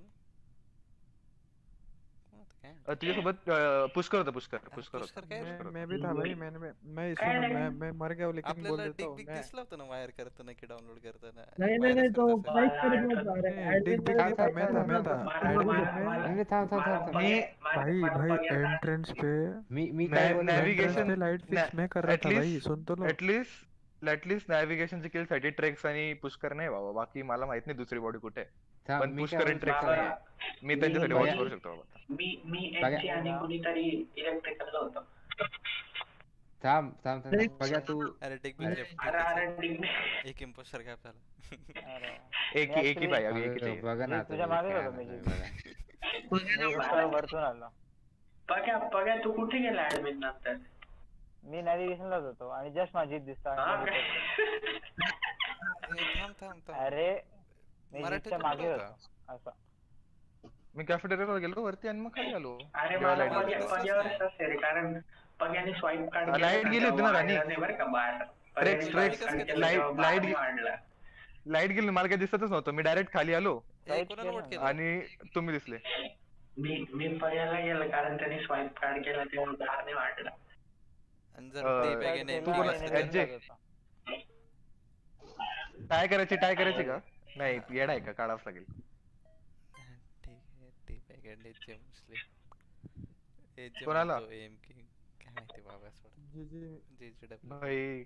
कोण होतं काय? तुझ्यासोबत पुष्कर होता. पुष्कर पुष्कर होता. काय रे? मैं भी था भाई. मैं काय सुनो नाही. मैं मर गया हूँ, लेकिन बोल आपल्याला देता डिग हूँ बिग मैं. दिसला होता ना वायर करताना की डाउनलोड करताना. नाही wireless नाही तो करत असेल. काहीच करत नव्हता. अरे नहीं, डिग बिग नहीं था, मैं था एडमिन में. नाही थांब थांब थांब थांब. भाई एंट्रेंस पे मी काय बोललो? एंट्रेंस नॅव्हिगेशन पे लाइट फिक्स मैं कर रहा था भाई. सुन तो लो. ऍटलीस्ट नॅव्हिगेशनच्या किल साठी ट्रेक्स आणि पुष्कर नाही बाबा. बाकी मला माहित नाही दुसरी बॉडी कुठे आहे. थांब, पण मी पुष्कर काय आणि ट्रेक्स बोलतो? आहे. मी त्यांच्यासाठी वॉच करू शकतो बाबा. मी बघा. एनसी आणि कुणीतरी इलेक्ट्रिकलला होतो. थांब थांब थांब थांब. बघा तू अरे डिग बिग लेफ्ट अरे डिग एक इम्पोस्टर गॅप झाला. अरे एक ही actually- पाहिजे अभी एक ही चाहिए. बघा ना मी तुझ्या तुम्ही मागे काय होतो मी म्हणताय बघा. मी just वरतून आलो. बघा तू कुठे गेला ऍडमिन नंतर? मी नॅव्हिगेशनलाच होतो आणि जस्ट माझी दिसतो हा आणि काय? थांब अरे मी मराठीत जीपच्या मागे होता. होतो असं. मी कॅफेटेरियावर गेलो वरती आणि मग खाली आलो. अरे जेव्हा मला light गेली. पग्यावरच असेल कारण पग्याने स्वाईप कार्ड लाईट गेली होती ना राणी. बरं का बाहेर. ट्रेक्स लाईट गेली मला काही दिसतच नव्हतं. मी डायरेक्ट खाली आलो कोणाला वोट केलं? आणि तुम्ही दिसले. मी पग्याला गेलं कारण त्याने स्वाईप कार्ड केला तेव्हा बाहेर वाढला. आणि जर ते बॅगेने तू कोणा- एजे? टाय करायची का? नाही येडा आहे का? काढावंच लागेल. ठीक आहे ते बॅगेने जे मुसले. हे जे कोणाला? म्हणतो एम किंग काय माहिती बाबा सोड. जे डब्ल्यू भाई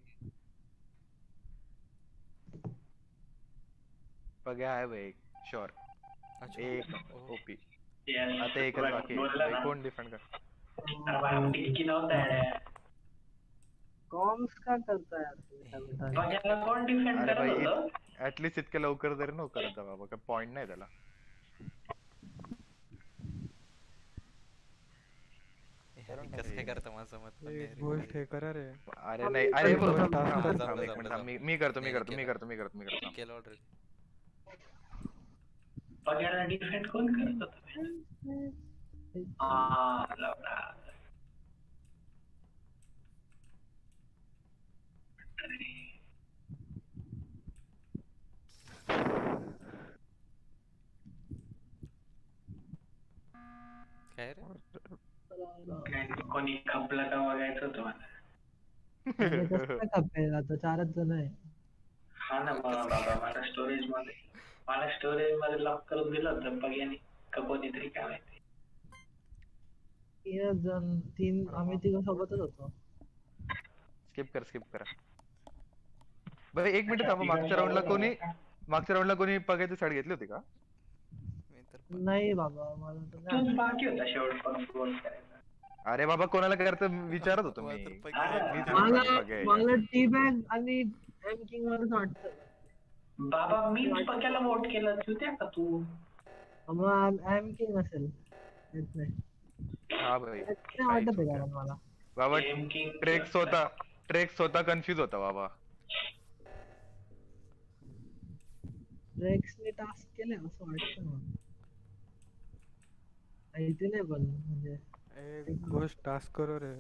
पग्या आहे भाई शुअर. एक ओपी. आता एकच बाकी आहे. भाई कोण डिफेंड कर? कॉम्स का करता यार? पग्याला कोण डिफेंड अरे करत भाई होतं? ऍटलीस्ट इतक्या लवकर तरी नको करत जा बाबा. काय पॉइंट नाही त्याला. कसं काय करता माझं मत पण नाही एक रे. गोष्ट हे करा रे. अरे नाही अरे थांब, थांब, थांब, थांब, थांब, एक थांब, मिनिट थांब. थांब. मी करतो केलं ऑलरेडी. पग्याला डिफेंड कोण करत होतं? लवडा. काय रे? कोणी खपलं का बघायचं होतं मला. म्हणजे कसं काय खपेल? आता 4च जण आहे. हा ना बाबा मला स्टोरेज मध्ये लॉक करून दिलं होतं पग्याने का कोणीतरी काय माहिती. 3च जण 3 आम्ही तिघं सोबतच होतो. स्किप करा. बरं एक मिनिट थांबा. मागच्या राऊंडला कोणी पग्याची साईड घेतली होती का? मी तर नाही बाबा मला तर नाही तूच आठवत. बाकी होता शेवटपर्यंत गोल करायचा. अरे बाबा कोणाला करतं विचारत होतो मी. मला तर पहिले अरे, मी मला टी बॅग आणि एम किंग वरच वाटतं. बाबा मी पग्याला वोट केलं होत्या का तू? मग एम किंग असेल. येत नाही. हा भाई येत नाही वाटत आहे कारण मला. बाबा गेम किंग ट्रेक्स होता कन्फ्युज होता बाबा. रेक्सने टास्क केले असं वाटतं मला. माहिती नाही पण म्हणजे एक गोष्ट टास्क करो रे.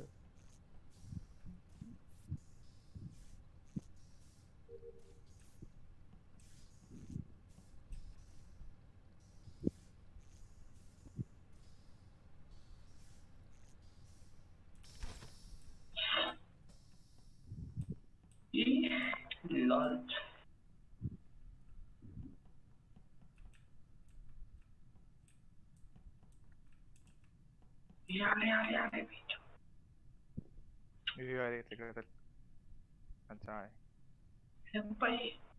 लॉन्च यारे अरे तिकडे तर अच्छा आहे. सेंपाई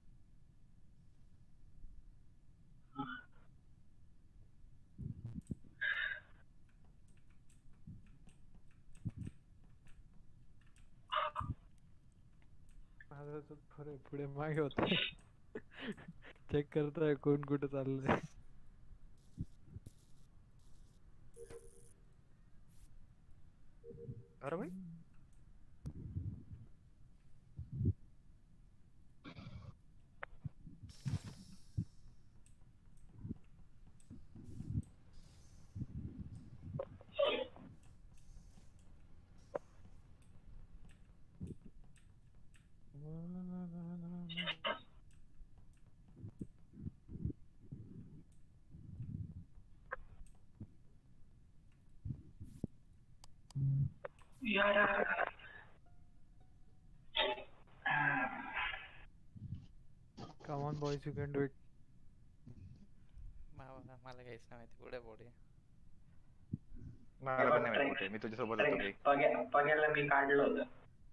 माझं तर पुढे मागे होत चेक करतोय कोण कुठे चाललंय. अरे भाई यार Come on boys, you can do it. मला काहीच नाही माहिती पुढे बॉडी. मला पण नाही माहिती कुठे मी तुझ्यासोबत होतो काही. पग्याला मी काढलं होतं.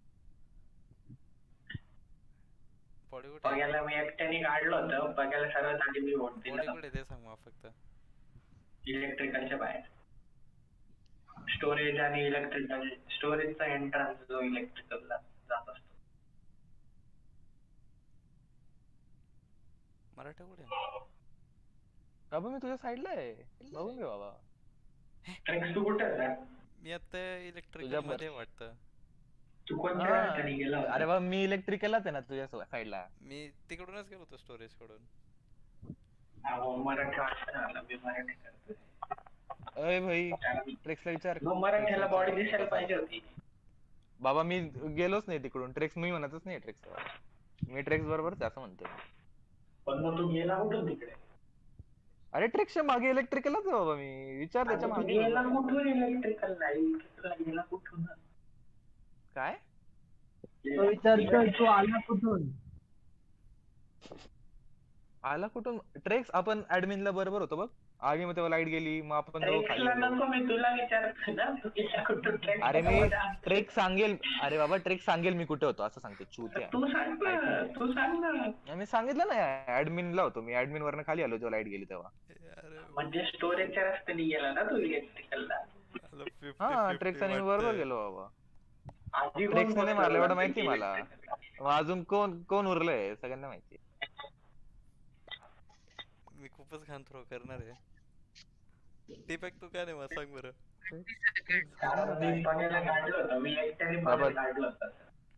बॉडी कुठे पग्याला मी एकट्याने काढलं होतं. पग्याला सर्वात आधी मी वोट बॉडी दिला कुठे ते सांग मला फक्त. इलेक्ट्रिकलच्या बाहेर. स्टोरेज आणि इलेक्ट्रिकल स्टोरेजचा एंट्रन्स जो इलेक्ट्रिकलला जात असतो. मराठा कुठे बाबा मी तुझ्या साईडला आहे बघून घे बाबा. ट्रेक्स तू कुठे आहे? मी आता इलेक्ट्रिकल तुझ्या मध्ये वाटतं. तू कोणत्या रस्त्याने गेला होता? अरे बाबा मी इलेक्ट्रिकलच आहे ना तुझ्या साईडला. मी तिकडूनच गेलो होतो स्टोरेज कडून. अहो, मराठी वाटतं ना मला, मी मराठी करतोय. अरे भाई ट्रेक्सला विचार. मराठीला बॉडी दिसायला पाहिजे होती. बाबा मी गेलोच नाही तिकडून. ट्रेक्स मी म्हणतच नाही ट्रेक्स. मी ट्रेक्स बरोबरच असं म्हणतो. पण मग तू गेला कुठून तिकडे? अरे ट्रेक्सच्या मागे इलेक्ट्रिकलच आहे बाबा मी. विचार त्याच्या मागे. गेला कुठून इलेक्ट्रिकल नाही गेला कुठून? काय तो विचारतोय तू आला कुठून? आला कुठून? ट्रेक्स आपण ऍडमिनला बरोबर होतो बघ. आगी मग तेव्हा लाईट गेली मग आपण दोघं खाली ट्रेक्सला गेलो. नको मी तुला विचारतोय ना, तू गेला कुठून ट्रेक्स? अरे मी ट्रेक सांगेल. अरे बाबा ट्रेक सांगेल मी कुठे होतो असं सांगते चूत्या. तू सांग ना, तू सांग ना. मी सांगितलं ना ऍडमिनला होतो मी. ऍडमिन वरनं खाली आलो जेव्हा लाईट गेली तेव्हा. म्हणजे स्टोरेजच्या रस्त्याने गेला ना तू इलेक्ट्रिकलला? हा ट्रेक्स आणि मी बरोबर गेलो बाबा. आधी कोण ट्रेक्स नाही मारलं एवढं माहिती बोललं? मला. मग अजून कोण कोण उरलंय सगळ्यांना माहिती. मी खूपच घाण थ्रो करणार आहे. दीपक तू काय नाही मला सांग बरं. कारण मी पग्याला काढलं होतं. मी एकट्याने पग्याला काढलं होतं.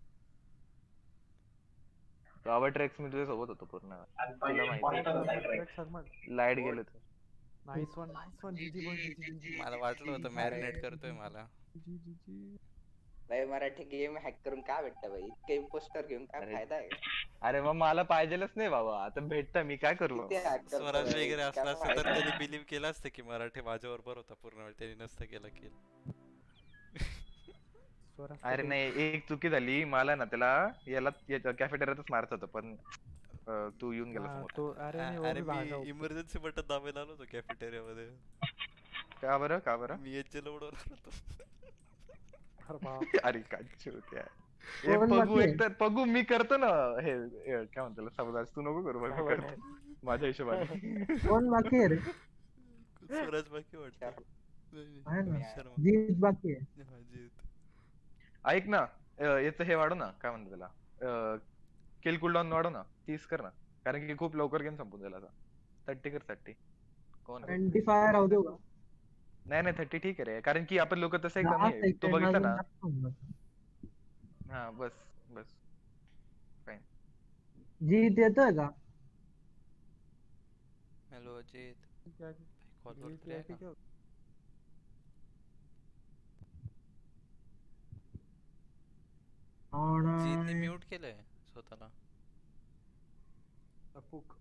बाबा ट्रेक्स मी तुझ्या सोबत होतो पूर्ण. आणि तुला पग्या माहिती imposter होता इकडे. लाईट गेलो होतो. Nice one, GG boys, GG. मला वाटलं होतं मॅरिनेट करतोय मला. भाई मराठी गेम हॅक करून काय भेटतं भाई? इतके इम्पोस्टर घेऊन काय फायदा आहे? अरे मग मला पाहिजेलच नाही बाबा. आता भेटतं मी काय करू. किती hack करतो स्वराज भाई, वगैरे असला काय असतं तर फायदा? त्यांनी बिलीव्ह केलं असतं की मराठी माझ्या बरोबर होता पूर्ण वेळ. त्यांनी नसतं केलं की. अरे नाही एक चुकी झाली. मला ना त्याला याला कॅफेटेरियातच मारत होतं पण तू येऊन गेला समोर. तो अरे नहीं, वो अरे भी भागा मी इमर्जन्सी बटन दाबायला आलो होतो कॅफेटेरिया मध्ये. का बरं का बरं? मी याचे उडवणार होतो. अरे बाप. अरे काय होत्या. हे कोण पगू बाकी आहे? एकतर पगू मी करतो ना हे काय म्हणतो समजा तू नको करू बघ मी करतो माझ्या हिशोबाने. कोण बाकी आहे रे? स्वराज बाकी वाटतं. आहे ना. शर्मा. जीत बाकी आहे. हा, जीत. ऐक ना याचं हे वाढव ना काय म्हणतो त्याला किल कुलडाऊन वाढव ना 30 कर ना. कारण की खूप लवकर गेम संपून जाईल आता. 30 कर 30. कोण आहे? 25 राहू देऊ का? नाही नाही 30 ठीक आहे रे. कारण की आपण लोक तसं दहा कमी आहे. तू second बघितलं अजून ना. जास्त होऊन जातं. हा बस बस. जीत येतोय का? हॅलो अजित. क्या कॉल ये वरती आहे क्या का? क्या? जीतने म्यूट केलंय स्वतःला. अपुक.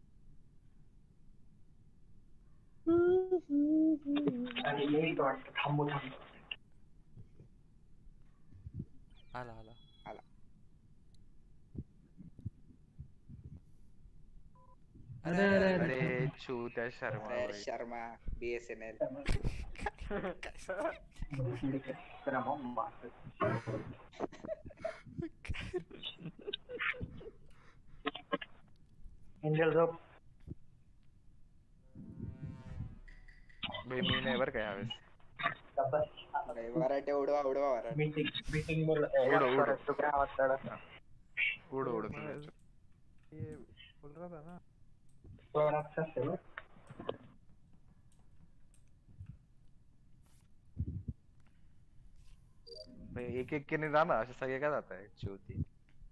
आणि लेट वाटतं. थांबू थांबू. आला आला. अरे अरे अरे. अरे चू त्या शर्मा अरे भाई. शर्मा BSNL. एंजल झोप. भाई मी नाही बरं का यावेळेस. वराटे उडवा उडवा वराटे. मीटिंग बोल. उडो, उडो. तू काय आवाज काढा. उडो उडो मैं तुम्ही. ये बोल रहा था ना तो राक्षस है ना. भाई एक एक के नाही जाणार असे सगळे काय जात आहे शेवटी.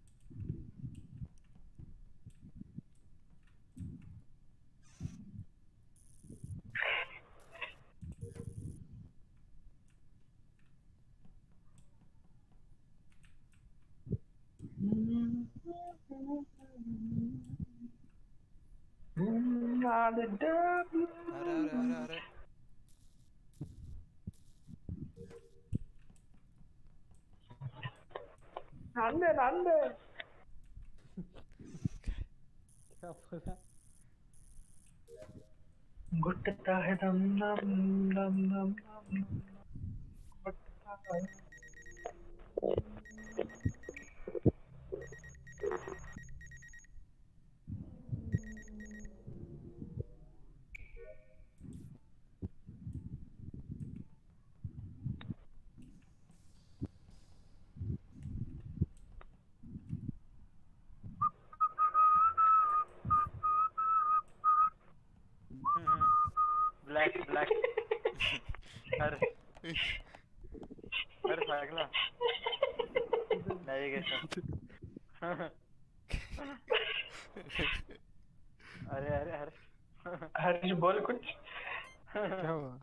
अरे अरे अरे अरे क्या बोला घुटता है दम दम दम दम दम. घुटता है. Black black. अरे अरे सांगला नॅव्हिगेशन. अरे अरे अरे हरीश बोल कुछ. क्या हुआ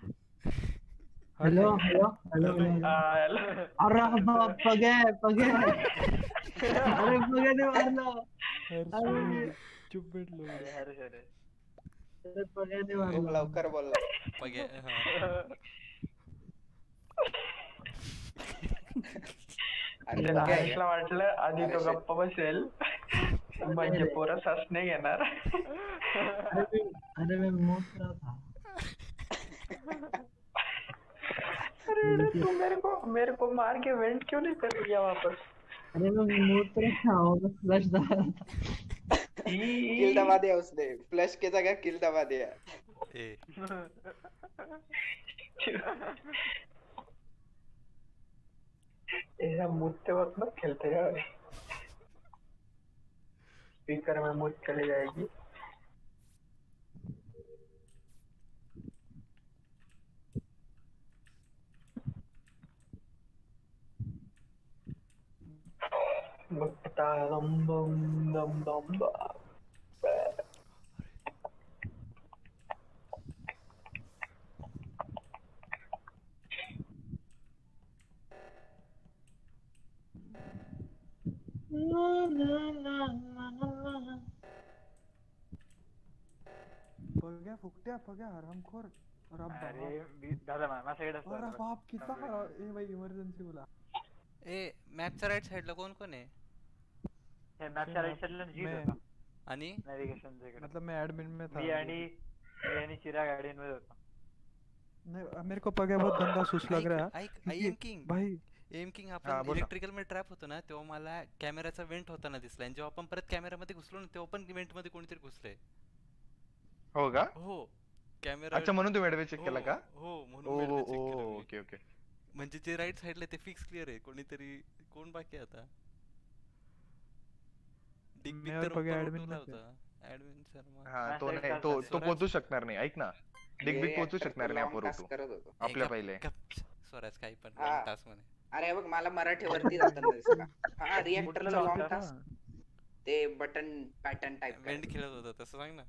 हेलो हेलो हेलो हेलो. अरे बाप पगे पगे अरे पगे ने मारला. अरे चुप बैठ लो अरे अरे अरे अरे पगे ने खूप मारला. लवकर बोलला. पगे हा. अरे त्याला काय हरीशला वाटलं आधी तो गप्प बसेल म्हणजे पोरं सासने घेणार. अरे मैं मूत रहा था. अरे तू मेरे को मार के वेंट क्यों नहीं कर दिया वापस. अरे मैं मूत रहा था और फ्लश डाला था. किल दबा दिया उसने. फ्लश की जगह किल दबा दिया. ए ऐसा मुझसे वक्त मत खेलते यार. स्पीकर में मुझ चली जाएगी. घुटता है दम दम दम दम दम. पग्या फुकट्या पग्या हरामखोर. अरे बाप अरे दादा माझ्या साईड अरे बाप कितना ए भाई इमर्जन्सी बोला. ए मॅपच्या राईट साइडला कोण कोण आहे हे मॅपच्या राईट साईडला जीत मैं- होता आणि नॅव्हिगेशन इकडे. मतलब मैं एडमिन में था. मी आणि चिराग मध्ये होता. नहीं मेरे को पग्या बहुत गंदा सुस लग रहा है. ऐक एम किंग भाई एम किंग हा, आपण बोल ना. इलेक्ट्रिकल मध्ये ट्रॅप होतो ना तेव्हा मला कॅमेराचा वेंट होताना दिसला आणि जेव्हा आपण परत कॅमेरामध्ये घुसलो ना तेव्हा पण वेंट मध्ये कोणीतरी घुसलंय. हो का. हो कॅमेरा. अच्छा म्हणून तुम्ही ऍडवे चेक केला का. हो ओ म्हणून मी check केलं मी. Okay okay. म्हणजे जे राईट साइडला ते फिक्स क्लिअर आहे. कोणीतरी कोण बाकी आहे आता. डिग बिग मैं और तर पग्या ऊपर admin उठवला में थे. होता ऍडमिन शर्मा. हा माझ्या तो side नाही ला तो होता. तो पोहोचू शकणार नाही. ऐक ना डिग पोहोचू शकणार नाही लॉंग अपर टास्क करत होतो. आपल्या गप- पहिले. गप. स्वराज काही पण हा. तास म्हणे. अरे बघ मला मराठीवरती जाताना दिसला. हा रिएक्टरचा long लॉंग task? टास्क ते बटन पॅटर्न टाइप. वेंट खेळत होता तसं सांग ना.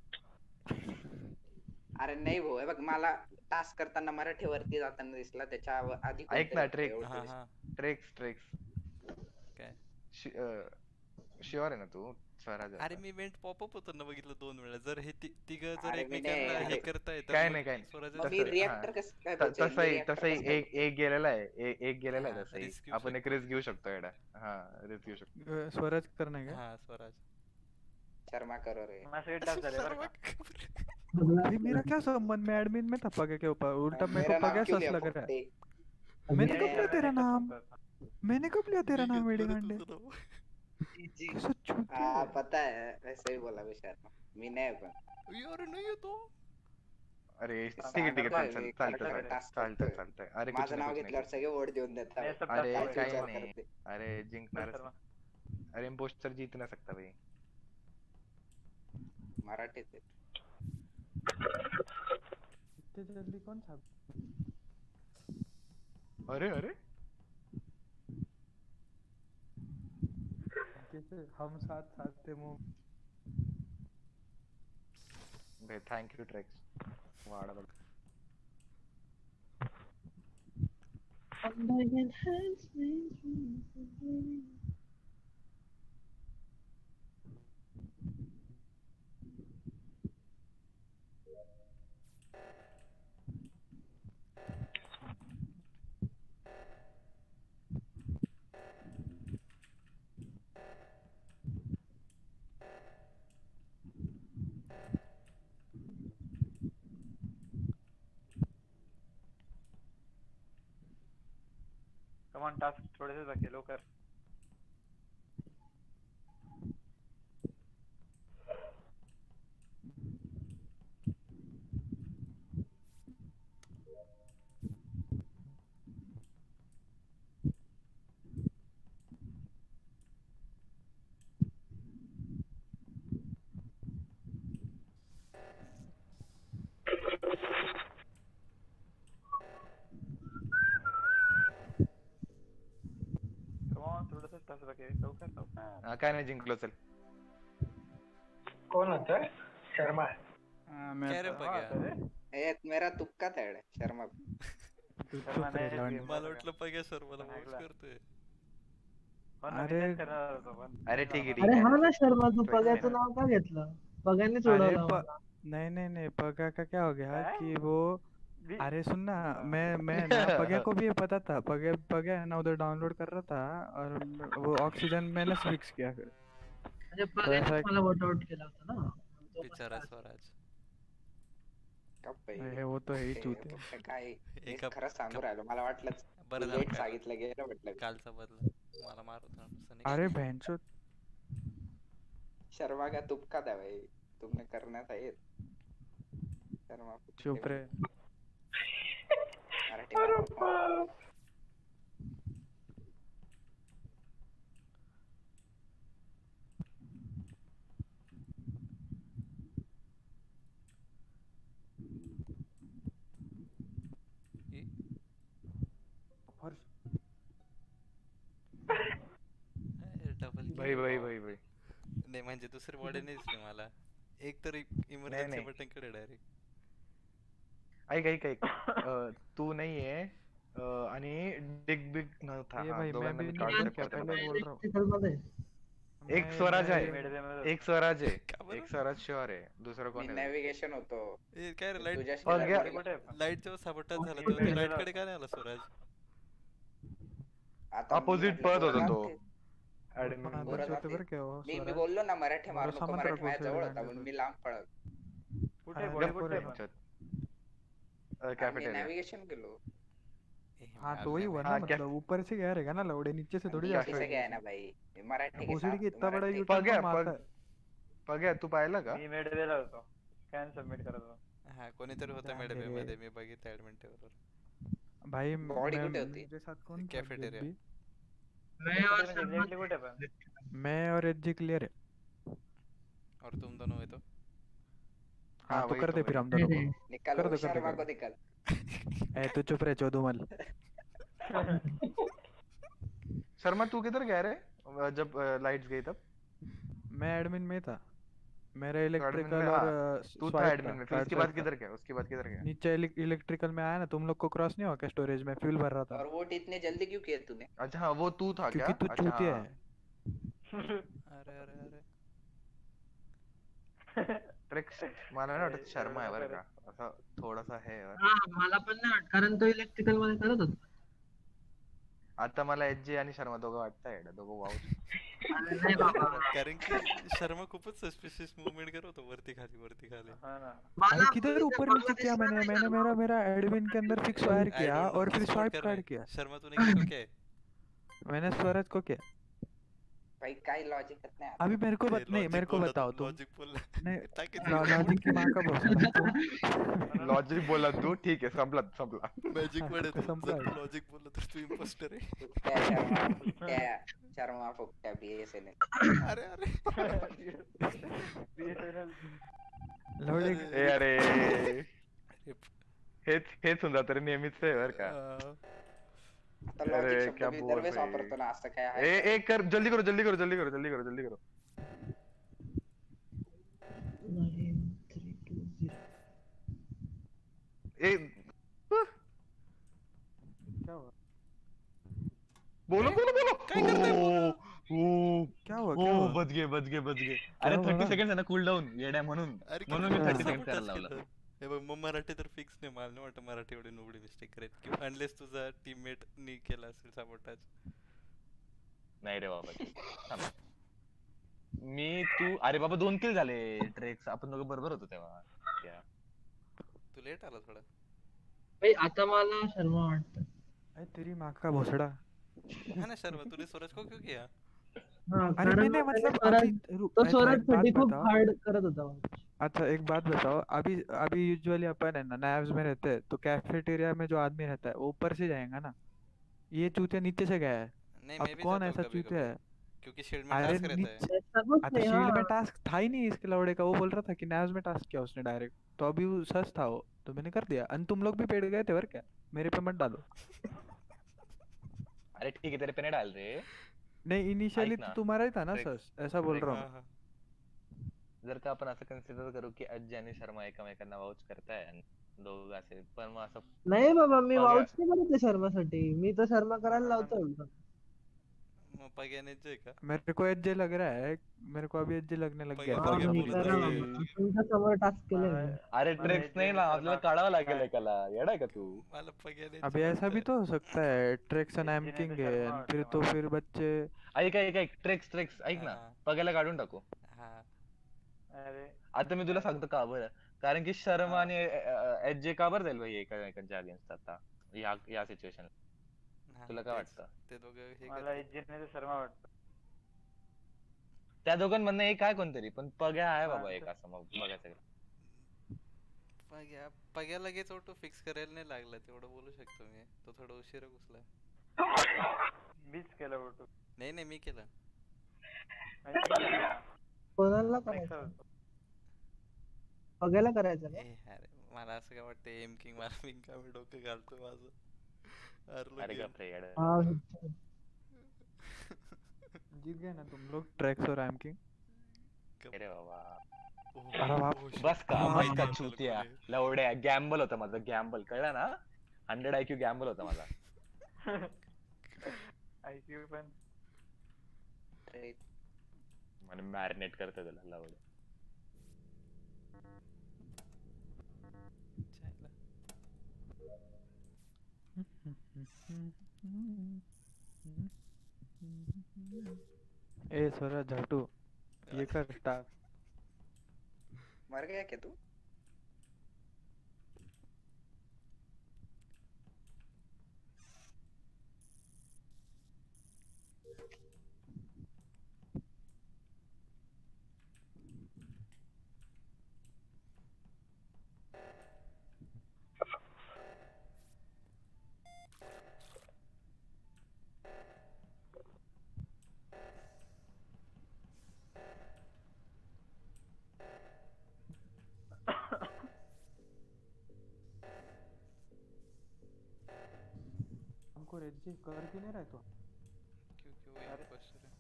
अरे नाही भाऊ हे बघ मला टास्क करताना मराठीवरती जाताना दिसला. त्याच्या आधी ऐक ना, कोणतरी ट्रेक. एवढं हा दिसलं. हा ट्रेक्स काय. शिवर आहे ना तू स्वराज. अरे मी वेंट पॉपअप होतो ना बघितलं 2 वेळा. जर हे तिघ जर अरे मी एकमेकांना नाही, हे अरे करताय तर काय मग नाही, काय नाही. स्वराज मग मी तसं- रिएक्टर हा. कसं काय पोहोचेल? मी तसंही reactor तसंही कसं काय एक गेलेला आहे. एक गेलेला आहे हा, तसंही. risk घेऊ आपण एक रिस्क घेऊ शकतो एडा. हा रिस्क घेऊ शकतो. स्वराज करना है क्या. हा स्वराज. शर्मा करो रे. माझ्या साईड टास्क झाले बरं का. भाई मेरा क्या संबंध. मैं एडमिन में था पग्या के ऊपर. उल्टा मेरे मेरा को नाम पग्या क्यों सस लिया लग रहा है. फुकटे? मैंने कब नाही, लिया तेरा नाही, नाम. नाही, मैंने कब लिया तेरा नाम ठीक आहे, वेडी बरं गांडे. तुझं नाव. कैसे चूतिया हाँ है? पता है, वैसे ही बोला शर्मा. मी नाही पण यार नहीं है तो अरे ठीक आहे सांगत ठीक आहे चल आहे, चल चालतंय करेक्ट टास्क चालतंय करतोय. चालतंय अरे कुछ माझं नाही नाव कुछ घेतल्यावर नाही सगळे वोट देऊन देतात. नहीं, सब अरे टास्क काहीच काही विचार नाही करते. अरे जिंकणारच शर्मा. अरे इम्पोस्टर जीत ना सकता भाई मराठीत आहे. इतने जल्दी कौन सा अरे अरे कैसे हम साथ साथ थे वो भाई थँक यू ट्रेक्स वाडा बघ कमान टास्क थोड़े से बाकी है, लो कर. कमान थोड़े से टास्क बाकी है, लो कर लो कर. हा काय नाही जिंकलो चल कोण होतं? शर्मा. क्या रे हाँ, पग्या अरे एक मेरा तुक्का था येडे, शर्मा. तू शर्मा चुप रे नाही, लॉन्ड. मला वाटलं पग्या सर मला वोट ऐकला. करतोय अरे. करणार होतो पण अरे ठीक आहे ठीक अरे आहे हा ना शर्मा, तू Twice पगाचं नाही. नाव का घेतलं? पगानेच अरे उडवला मला. नहीं नहीं नहीं पगा का क्या हो गया क्या? कि वो भी- अरे सुन ना हाँ. मैं ना पगा को भी ये पता था पगा पगा है ना उधर डाउनलोड कर रहा था और वो ऑक्सीजन मैंने फिक्स किया फिर म्हणजे ऐसा पगानेच है- मला वोट आउट केला होता ना. तो बिचारा म्हणला, स्वराज गप्प आहे. अरे वो तो है ही ते चूते फक्त काय मी एका खरंच सांगू राहिलो, मला वाटलं बरं झालं लेट काय सांगितलं गेलं म्हटलं. कालचा बदला मला मारत नुसतं नाही अरे का? भैंसो शर्मा का तुक्का था भाई, तुमने करना था ये. शर्मा चुप रे मराठी मारवा. डबल भाई भाई भाई भाई नाही म्हणजे दुसरी बॉडी नाही दिसली मला एक तरी इमर्जन्सी नाही. बटन कडे डायरेक्ट ऐक ऐक ऐक तू नाहीये आणि डिग बिग नव्हता ये हा भाई मैं दोघांना भी मी नहीं काढू क्या शकतो पहले त्यामध्ये. बोल रहा हूँ electrical मध्ये. एक स्वराज आहे मेड एक स्वराज आहे का बरं? एक स्वराज शुअर आहे दुसरं मी कोण आहे नॅव्हिगेशन होतो. ए काय रे तुझ्या लाईट शेजारी पग्या- गेला. कुठे आहे पण? लाईट जेव्हा साबोटाज झाला Okay, तेव्हा okay. लाईट कडे का नाही आला स्वराज आता मी Opposite म्हटलं पळत होता बोला तो. ते. Admin पण बरं आता जाते. चुते बरं क्या हो मी स्वराज बोललो ना मराठी मारू बरं नको, सामान मराठी राखो माझ्या जवळ फिर होता म्हणून लँड मी लांब पळत. कुठे आहे अरे बॉडी गप्प कुठे रे. आहे पण? मी कॅफेटेरिया नॅव्हिगेशन केलो. हाँ तो वही हुआ ना हाँ, क्या- मतलब ऊपर से गया रहेगा ना लौड़े नीचे से थोड़ी मी जा किसे गया है ना भाई, मराठी के भोसड़ी साथ के इतना बड़ा मराठी. यूट्यूब पग्या पर मारता है पग्या तू पाहिलं का मी मेड दिला होतो स्कॅन सबमिट करत होतो. हा कोणीतरी होतं ध्यान मॅडम दे रे. मध्ये मी बघितलं ऍडमिन टेबलवर भाई बॉडी मैं कुठे होती? मेरे साथ कौन था Cafeteria. JB? मैं और म्हणजे शर्मा exactly कुठे आहे पण? मैं और एजी क्लियर है और तुम दोनों है तो हाँ तो वही कर तो दे फिर वही. हम दोनों नहीं, को निकाल कर वो दो, कर दो, शर्मा कर को दो. निकाल. ए तू चुप रहे चौधुमल शर्मा तू किधर गया रे जब लाइट्स गई तब मैं एडमिन में था मेरा admin इलेक्ट्रिकल में, और हाँ, तू था स्वाइप एडमिन में फिर स्वाइप उसके स्वाइप बाद किधर गया उसके बाद किधर गया नीचे इलेक्ट्रिकल में आया ना तुम लोग को क्रॉस नहीं हुआ क्या स्टोरेज में फ्यूल भर रहा था और वोट इतने जल्दी क्यों किए तूने? अच्छा हाँ वो तू था क्या क्योंकि तू अच्छा चूतिया हाँ. है अरे अरे अरे ट्रिक्स मला नाही वाटत शर्मा आहे बरं का असं थोडासा हे आहे. हा मला पण नाही वाटत, कारण तो इलेक्ट्रिकल मध्ये करत होता. आता मला एजी आणि शर्मा दोघं वाटतंय दोघं वाव अरे नाही बाबा, कारण की शर्मा खूपच सस्पिशियस मूवमेंट करत होतो वरती खाली हा ना. अरे मला किधर ऊपर नीचे किया मैंने मैंने मेरा मेरा एडमिन के अंदर फिक्स वायर I किया don't know, और फिर support स्वाइप कर रहे कार्ड हैं. किया शर्मा तूने किसको क्या है मैंने स्वराज को किया भाई काही लॉजिकच नाही अभी मेरे को नहीं मेरे को बताओ तुम नहीं लॉजिक की माँ का भोसड़ा तुम लॉजिक बोला तू ठीक आहे संपला मॅजिक मध्ये तो संपला है. लॉजिक बोलला तर तू इम्पोस्टर आहे. शर्मा फुकट्या BSNL. अरे अरे लवडे ए अरे हेच होऊन जातं रे नेहमीच आहे बर का. आता अरे, लॉजिक शब्द क्या मी बोल दरवेळेस रहे. वापरतो ना असं काय ए आहे ए कर जल्दी करो 9, 3, 2, 0. ए क्या हुआ बोलो काय करताय क्या हुआ बच गए अरे हुआ? 30 सेकंड आहे ना कूल डाऊन येड्या म्हणून अरे म्हणून मी किती 30 सेकंड sabotage करायला लावलं. केलं. हे बघ मग मराठी तर फिक्स नाही मला नाही वाटत मराठी एवढी नोबडी मिस्टेक करेल किंवा अनलेस तुझा टीममेट नी केला असेल साबोटाज. नाही रे बाबा थांब. तू अरे बाबा 2 किल झाले ट्रेक्स आपण दोघं बरोबर होतो तेव्हा. क्या? तू लेट आला थोडा. भाई आता मला शर्मा वाटतं. अरे तेरी माँ का भोसड़ा. है ना शर्मा तूने सूरज को क्यों किया? हाँ, अरे कारण मैंने मतलब स्वराज- अभी रुक तो मैं स्वराज एक बात साठी खूप बताओ. हार्ड करत होता वो. अच्छा एक बात बताओ अभी यूजुअली अपन है ना नैव्स में रहते हैं तो कैफेटेरिया में जो आदमी रहता है वो ऊपर से जाएगा ना. ये चूतिया नीचे से गया है. नहीं अब मैं भी कौन जाता हूँ ऐसा कभी चूतिया कभी है. क्योंकि शील्ड में अरे टास्क रहता है. नीचे ऐसा कुछ अच्छा नहीं. शील्ड में हाँ, टास्क था ही नहीं इसके लौड़े का. वो बोल रहा था कि नैव्स में टास्क किया उसने डायरेक्ट. तो अभी वो सच था वो तो मैंने कर दिया. और तुम लोग भी पेड़ गए थे और क्या मेरे पे मत डालो. अरे ठीक है तेरे पे नहीं डाल रहे. नहीं इनिशियली ऐक तो ना, तुम्हारा ही था ना ट्रेक- सच ऐसा बोल रहा हाँ, हूँ. हाँ. जर का आपण असं कन्सिडर करू की अज्जी आणि शर्मा एकमेकांना वाउच करताय आणि दोघं असे पण मग असं नाही बाबा मी पग्या- वाउच नाही करत आहे शर्मासाठी. मी तर शर्मा करायला लावतो. मग पग्याने जे का मेरे को एज लग रहा है. मेरे को अभी एज लगने लग गया. पग्या- पग्या मी बोलत करा नाही. बाबा. तुमच्या समोर टास्क केले मी. अरे ट्रेक्स नाही ना आपल्याला काढावं लागेल एकाला येडाय का तू. मला पग्याने अभी ऐसा भी तो हो सकता है ट्रेक्सन एम किंग है शर्मा फिर तो वाटतं फिर बच्चे ऐक ट्रेक्स ऐक ना हा. पगायला काढून टाकू. हा अरे आता मी तुला सांगतो का बरं कारण की शर्मा आणि एच जे का बरं जाईल भाई एकाच्या अगेन्स्ट आता या सिच्युएशन हा, तुला काय तेच. वाटतं. ते दोघं हे मला करतात. एजीने शर्मा वाटतं. त्या दोघांमधनं एक आहे कोणतरी पण पग्या आहे बाबा एक असं मग बघायचं. पग्या लगेच ऑटो फिक्स करायला नाही लागला तेवढं बोलू शकतो मी. तो थोडा उशिरा घुसला. मीच केलं फोटो. नाही मी केलं. कोणाला करायचं? बघायला करायचं ना. ए अरे मला असं काय वाटतं एम किंग मला विंका मी डोकं घालतो माझं. हरलो अरे game. गप्रे येडा. हा, जीत गए ना तुम लोग ट्रैक्स और एम किंग. अरे बाबा ओह, अरे बाप. ओह, shit. बस का हा, बस का माहिती चुत्या आहे आपल्याला लवड्या गॅम्बल होता माझा गॅम्बल कळला ना 100 IQ गॅम्बल होता माझा. IQ पण मला मॅरिनेट करतो त्याला लवड्या. ए स्वरा झाटू ये कर टास्क. मर गया क्या तू? हमको रेजी कर क्यों नहीं रहा है तो क्योंकि वो imposter है.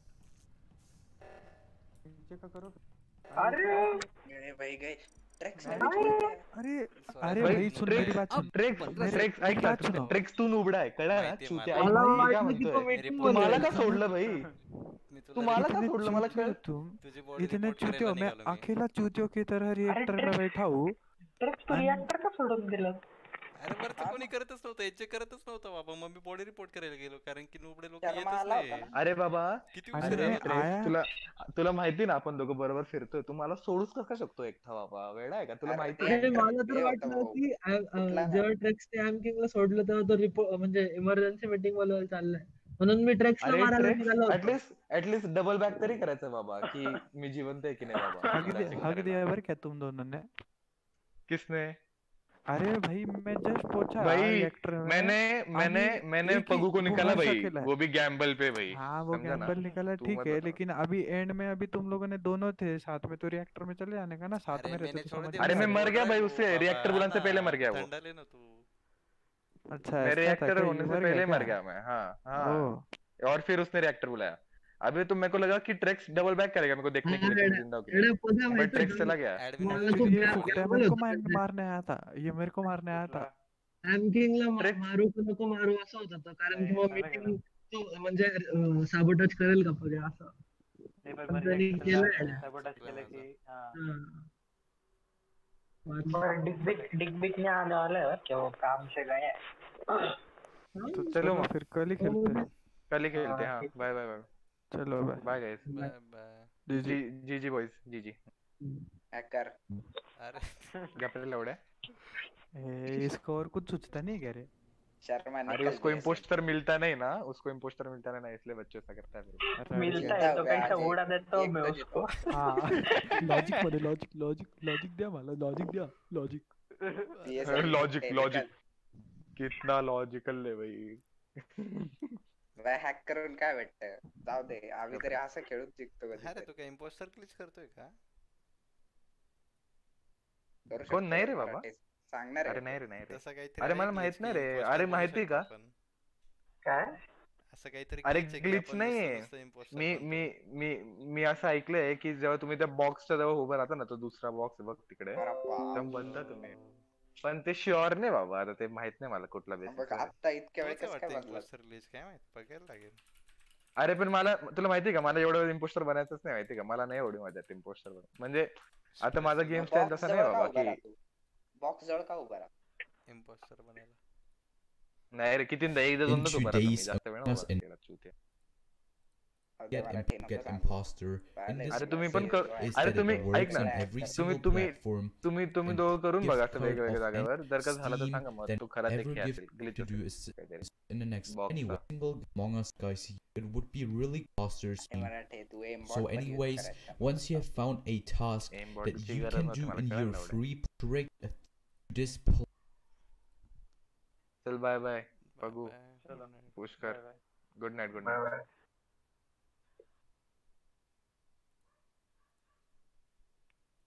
रेजी का करो. गए भाई गए. ट्रैक्स अरे अरे भाई, भाई सुन मेरी बात सुन. ट्रेक्स ऐक बात सुनो. ट्रेक्स तू उबडा आहे कळला ना माहिती आहे चुत्या मला. ऐक मला ना, मी काय वाटलं की तो म्हणतोय meeting तू मध्ये मला आहे. का सोडलं भाई मी तू तुला मला का इतने सोडलं मला चूतियो कळ. तुम तुझी बॉडी इतने रिपोर्ट चूतियो. करायला मैं निघालो मी. अकेला चूतियों की तरह रिएक्टर में बैठा हूँ. रिएक्टर का सोडून दिलं? अरे वरती कोणी करतच नव्हतं एच करतच नव्हतं बाबा. मग मी बॉडी रिपोर्ट करायला गेलो कारण की नुबडे लोक शर्मा येतच आला नाही. होता ना? अरे बाबा किती अरे उशीर रे, झाला. आया. तुला माहिती ना आपण दोघं बरोबर फिरतोय तू मला सोडूच कसा शकतो एकटा बाबा वेडा आहे का तुला अरे माहिती ते आहे. नाही, मला तर हे होतं वाटलं भाऊ. की कुठला ना? जेव्हा ट्रेक्सने एम किंगला सोडलं तेव्हा तो रिपोर्ट म्हणजे इमर्जन्सी मीटिंग बोलवायला चाललाय. म्हणून मी ट्रेक्सला अरे मारायला ट्रेक्स निघालो होतो. ऍटलीस्ट डबल बॅक तरी करायचं बाबा की मी जिवंत आहे की नाही बाबा हक flashing हक करायला. दिया है बर क्या तुम दोनों ने? किसने? अरे भाई मैं जस्ट पहुंचा भाई रिएक्टर में, मैंने एक ही पगू को निकाला वर्ष भाई, अकेला है। वो भी गैम्बल पे भाई, हाँ वो समझा ना? गैम्बल निकाला तू ठीक मत है, बता। लेकिन अभी एंड में अभी तुम लोगों ने दोनों थे साथ में, तो रिएक्टर में चले जाने का ना, साथ अरे में रहते मैंने तो छोड़ समझ दिया, में अरे आ मैं जाता। मर गया भाई, वो उससे बाबा, रिएक्टर बुलाने से ना, पहले मर गया वो। ठंडा लेना तू। अच्छा मैं ऐसा था रिएक्टर क्या, होने ये से मर गया पहले मर क्या? गया मैं, हाँ हाँ। ओ और फिर उसने रिएक्टर बुलाया। अभी तो मेरे को लगा कि ट्रेक्स डबल बैक करेगा मेरे को देखने के लिए कि मैं जिंदा हूँ कि एवढं नहीं, पुन्हा बट माहिती ट्रेक्स चला गया। एडमिन मला फिर खूप ये फुकटा गॅम्बल मेरे को होतं ते. मारने आया था, ये मेरे को मारने आया था। रॅमकिंगला ट्रेक्स मारू की नको मारू असं होत होतं, कारण की नाही, मग चांगलं केलं. मीटिंग तो म्हणजे साबोटाज करेल का पगे असं. ते पण पण बरं त्यांनी रिएक्टरला केलं आहे. sabotage चुकलं केलं माझं. की हा. बरं डिगबिगने आलं कि वो काम से गए. तो चलो चलो मग फिर कल ही खेलते हैं। कल ही खेलते हैं, हाँ बाय बाय बाय चलो bye bye guys, bye bye. जी जी। जी जी बॉयज जी जी. हॅकर अरे गप्पे लवड्या. इसको और कुछ सोचता नहीं क्या रे? शर्मा अरे निकल उसको गए ऐसे. इम्पोस्टर मिलता नहीं ना, उसको इम्पोस्टर मिलता नहीं ना, इसलिए बच्चों ऐसा करता है फिर। अरे मिलता जीता है तो हो गया कैसा आज उड़ा देता हूँ एक मैं तो उसको. हाँ लॉजिक मध्ये लॉजिक द्या मला, लॉजिक द्या लॉजिक। PSL लॉजिक निकल. लॉजिक कितना लॉजिकल है भाई. बाय हॅक करून काय भेटतं, जाऊ दे आम्ही तरी असं खेळून जिंकतो अरे कधीतरी. तू काय इम्पोस्टर क्लिच करतोय का? करू कोण शकतो नाही रे रे बाबा. मराठीत. सांगणार अरे आहे. नाही रे नाही रे. तसं काहीतरी अरे आहे मला glitch माहित की नाही रे. imposter अरे बनवू माहिती शकतो का? आपण. काय? असं काहीतरी अरे glitch आहे की ग्लिच आपण नाहीये. नुसतं imposter मी बनतो. मी मी मी असं ऐकलंय की जेव्हा तुम्ही त्या बॉक्सच्या जवळ उभं राहता ना, तो दुसरा बॉक्स बघ तिकडे, अरे बाप. तेव्हा बनता तुम्ही. पण ते शुअर नाही बाबा, आता ते माहित नाही मला कुठला बघ बेसिस. आता इतक्या वेळ तुला काय कसं काय वाटतं बदलत. imposter glitch काय माहित, बघायला लागेल. अरे पण मला तुला माहिती का, मला एवढं इम्पोस्टर बनायचंच नाही, माहिती का, मला नाही एवढी मजा इम्पोस्टर बन म्हणजे. आता माझा गेम स्टाईल बॉक्स तसा नाही जवळ का बाबा उभा की राहा तू, बॉक्स जवळ का उभा राहा. इम्पोस्टर बनायला. नाही रे, कितींदा एकदा In दोनदाच उभा राहतो मी, today's जास्त वेळ Among Us नाही उभा राहत. get मराठी नको get सांगू. imposter in अरे this तुम्ही पण set कर. is अरे that तुम्ही it ऐक works ना, on every तुम्ही single तुम्ही platform. तुम्ही and दोघं करून gift बघा असं card वेगवेगळ्या of जागेवर, जर का झालं तर Steam सांगा मग, than तू खरा ever ते gift glitch to do is in the next anyway single Among Us guys. It would be really imposter Steam. Marathi तू M So anyways, once you have found a task that you can do in your free break this चल bye bye बघू, Bye. Push कर. Bye, bye. Good night good bye night. Bye.